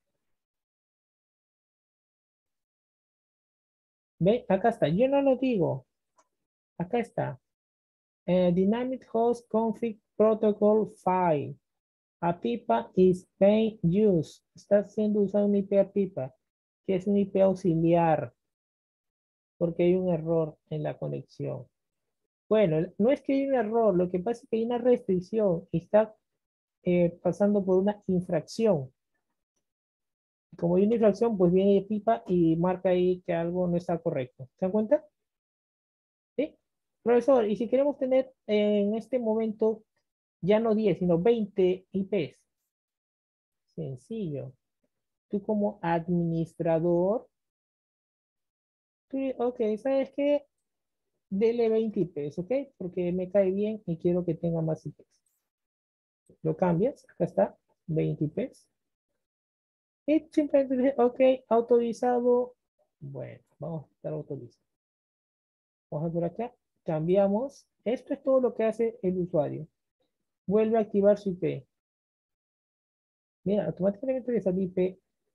¿Ve? Acá está. Yo no lo digo. Acá está. Eh, Dynamic Host Config Protocol File. A pipa is being used. Está siendo usado un I P a pipa, que es un I P auxiliar, porque hay un error en la conexión. Bueno, no es que hay un error, lo que pasa es que hay una restricción y está eh, pasando por una infracción. Como hay una infracción, pues viene pipa y marca ahí que algo no está correcto. ¿Se dan cuenta? ¿Sí? Profesor, y si queremos tener en este momento ya no diez, sino veinte I Ps. Sencillo. Tú como administrador, tú, ok, ¿sabes qué? Dele veinte I Ps, ¿ok? Porque me cae bien y quiero que tenga más I Ps. Lo cambias, acá está, veinte I Ps. Y simplemente dice, ok, autorizado. Bueno, vamos a estar autorizado. Vamos a por acá, cambiamos. Esto es todo lo que hace el usuario. Vuelve a activar su I P. Mira, automáticamente le sale I P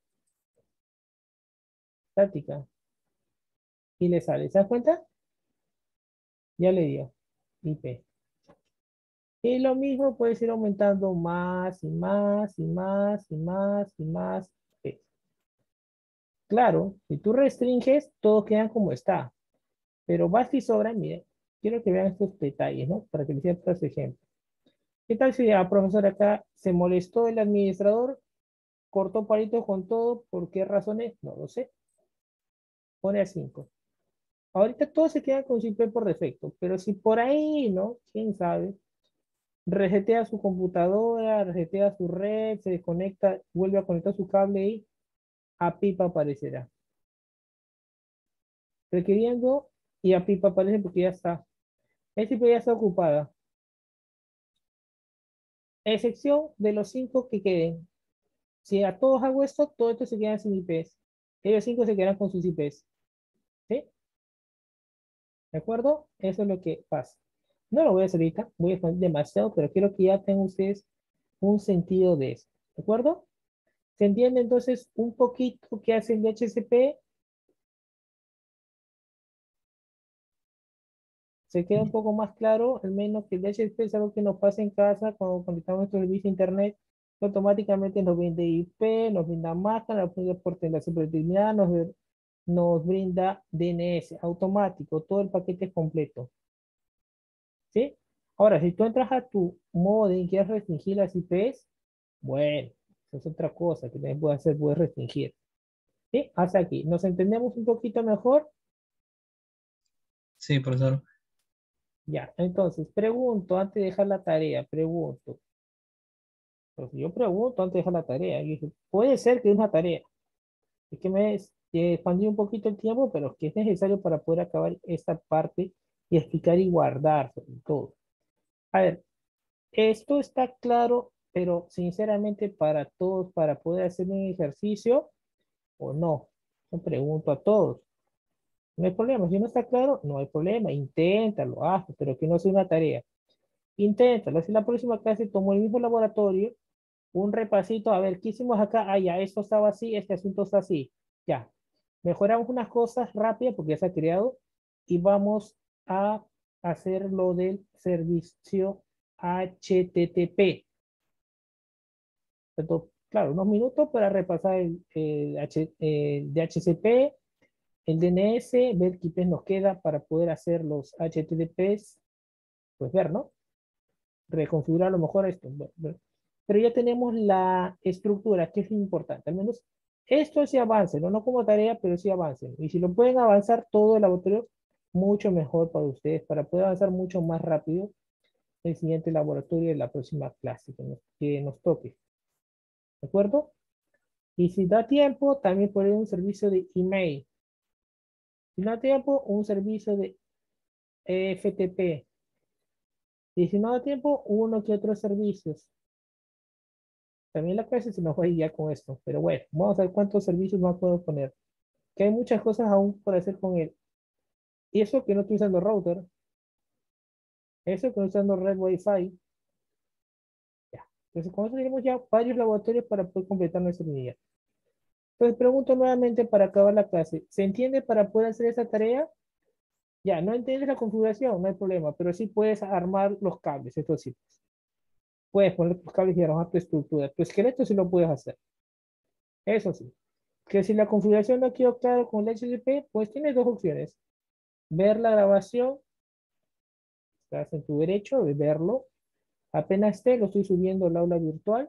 estática. Y le sale, ¿se das cuenta? Ya le dio I P. Y lo mismo puedes ir aumentando más y más y más y más y más. I P. Claro, si tú restringes, todos quedan como está. Pero basta y sobra, miren, quiero que vean estos detalles, ¿no? Para que les sirva este ejemplo. ¿Qué tal si a profesor acá se molestó el administrador, cortó palitos con todo? ¿Por qué razones? No lo sé. Pone a cinco. Ahorita todos se quedan con su I P por defecto, pero si por ahí, ¿no? ¿Quién sabe? Resetea su computadora, resetea su red, se desconecta, vuelve a conectar su cable y a pipa aparecerá. Requiriendo y a pipa aparece porque ya está. Esa I P ya está ocupada. Excepción de los cinco que queden. Si a todos hago esto, todos estos se quedan sin I Ps. Ellos cinco se quedan con sus I Ps. ¿Sí? ¿De acuerdo? Eso es lo que pasa. No lo voy a hacer ahorita, voy a expandir demasiado, pero quiero que ya tengan ustedes un sentido de eso. ¿De acuerdo? ¿Se entiende entonces un poquito qué hace el D H C P? Se queda un poco más claro, al menos que el D H C P es algo que nos pasa en casa cuando conectamos nuestro servicio de internet, que automáticamente nos brinda I P, nos brinda máscara, nos brinda por enlace determinada, nos, nos brinda D N S automático, todo el paquete completo. ¿Sí? Ahora, si tú entras a tu modem y quieres restringir las I Ps, bueno, eso es otra cosa que también puedes hacer, puedes restringir. ¿Sí? Hasta aquí. ¿Nos entendemos un poquito mejor? Sí, profesor. Ya, entonces, pregunto antes de dejar la tarea, pregunto. Pues yo pregunto antes de dejar la tarea. Y dije, puede ser que es una tarea. Es que me es- que expandí un poquito el tiempo, pero es que es necesario para poder acabar esta parte y explicar y guardar sobre todo. A ver, esto está claro, pero sinceramente para todos, para poder hacer un ejercicio o no. Yo pregunto a todos. No hay problema. Si no está claro, no hay problema. Inténtalo, hazlo, pero que no sea una tarea. Inténtalo. Si la próxima clase tomo el mismo laboratorio, un repasito, a ver, ¿qué hicimos acá? Ah, ya, esto estaba así, este asunto está así. Ya, mejoramos unas cosas rápidas porque ya se ha creado y vamos a hacer lo del servicio H T T P. Entonces, claro, unos minutos para repasar el, el, H- el D H C P, el D N S, ver qué I Ps nos queda para poder hacer los H T T Ps, pues ver, ¿no? Reconfigurar a lo mejor esto. Ver, ver. Pero ya tenemos la estructura, que es importante. Al menos esto sí avance, ¿no? No como tarea, pero sí avancen. Y si lo pueden avanzar todo el laboratorio, mucho mejor para ustedes, para poder avanzar mucho más rápido el siguiente laboratorio de la próxima clase que nos, que nos toque. ¿De acuerdo? Y si da tiempo, también poner un servicio de email. Si no da tiempo, un servicio de F T P. Y si no da tiempo, uno que otros servicios. También la clase se nos va a ir ya con esto. Pero bueno, vamos a ver cuántos servicios más puedo poner. Que hay muchas cosas aún por hacer con él. Y eso que no estoy usando router. Eso que no estoy usando red Wi-Fi. Ya. Entonces, con eso tenemos ya varios laboratorios para poder completar nuestra unidad. Entonces, pregunto nuevamente para acabar la clase. ¿Se entiende para poder hacer esa tarea? Ya, no entiendes la configuración, no hay problema, pero sí puedes armar los cables, esto sí. Puedes poner tus cables y armar tu estructura. Tu esqueleto sí lo puedes hacer. Eso sí. Que si la configuración no quedó claro con el H T T P, pues tienes dos opciones. Ver la grabación, estás en tu derecho de verlo. Apenas esté, lo estoy subiendo al aula virtual.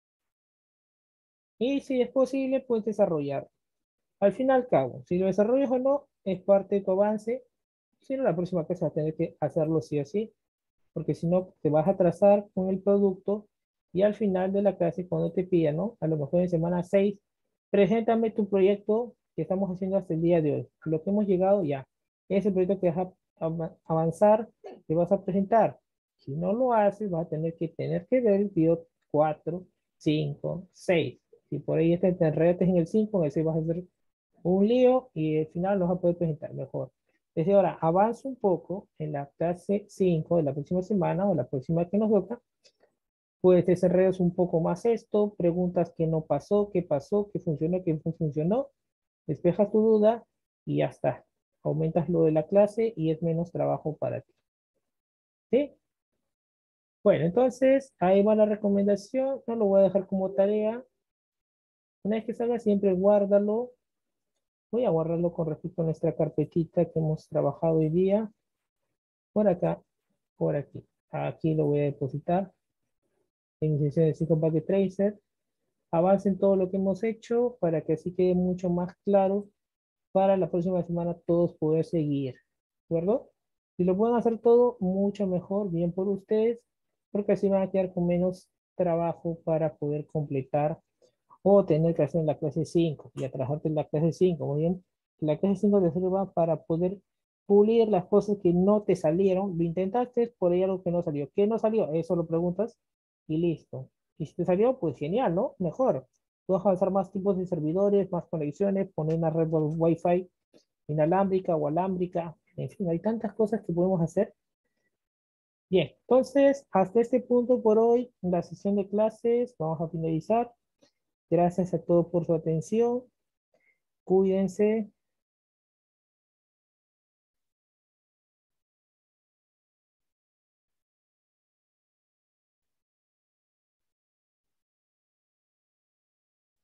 Y si es posible, puedes desarrollar. Al fin y al cabo, si lo desarrollas o no, es parte de tu avance. Si no, la próxima clase vas a tener que hacerlo sí o sí, porque si no, te vas a atrasar con el producto y al final de la clase, cuando te pidan, ¿no? A lo mejor en semana seis, preséntame tu proyecto que estamos haciendo hasta el día de hoy. Lo que hemos llegado ya. Ese proyecto que vas a av- avanzar, te vas a presentar. Si no lo haces, vas a tener que tener que ver el video cuatro, cinco, seis. Si por ahí te, te enredas en el cinco, en el seis vas a hacer un lío y al final no vas a poder presentar mejor. Desde ahora, avanza un poco en la clase cinco de la próxima semana o la próxima que nos toca, pues desarrollas un poco más esto, preguntas qué no pasó, qué pasó, qué funcionó, qué no funcionó, despejas tu duda y ya está. Aumentas lo de la clase y es menos trabajo para ti. ¿Sí? Bueno, entonces ahí va la recomendación. No lo voy a dejar como tarea. Una vez que salga, siempre guárdalo. Voy a guardarlo con respecto a nuestra carpetita que hemos trabajado hoy día. Por acá, por aquí. Aquí lo voy a depositar en mi sesión de cinco Packet Tracer. Avancen todo lo que hemos hecho para que así quede mucho más claro para la próxima semana todos poder seguir. ¿De acuerdo? Si lo pueden hacer todo, mucho mejor, bien por ustedes, porque así van a quedar con menos trabajo para poder completar o tener que hacer en la clase cinco y a trabajarte en la clase cinco. Muy bien, la clase cinco te sirva para poder pulir las cosas que no te salieron. Lo intentaste, por ahí algo que no salió. ¿Qué no salió? Eso lo preguntas y listo. Y si te salió, pues genial, ¿no? Mejor. Puedes avanzar más tipos de servidores, más conexiones, poner una red Wi-Fi inalámbrica o alámbrica. En fin, hay tantas cosas que podemos hacer Bien, entonces, hasta este punto por hoy, la sesión de clases, vamos a finalizar. Gracias a todos por su atención. Cuídense.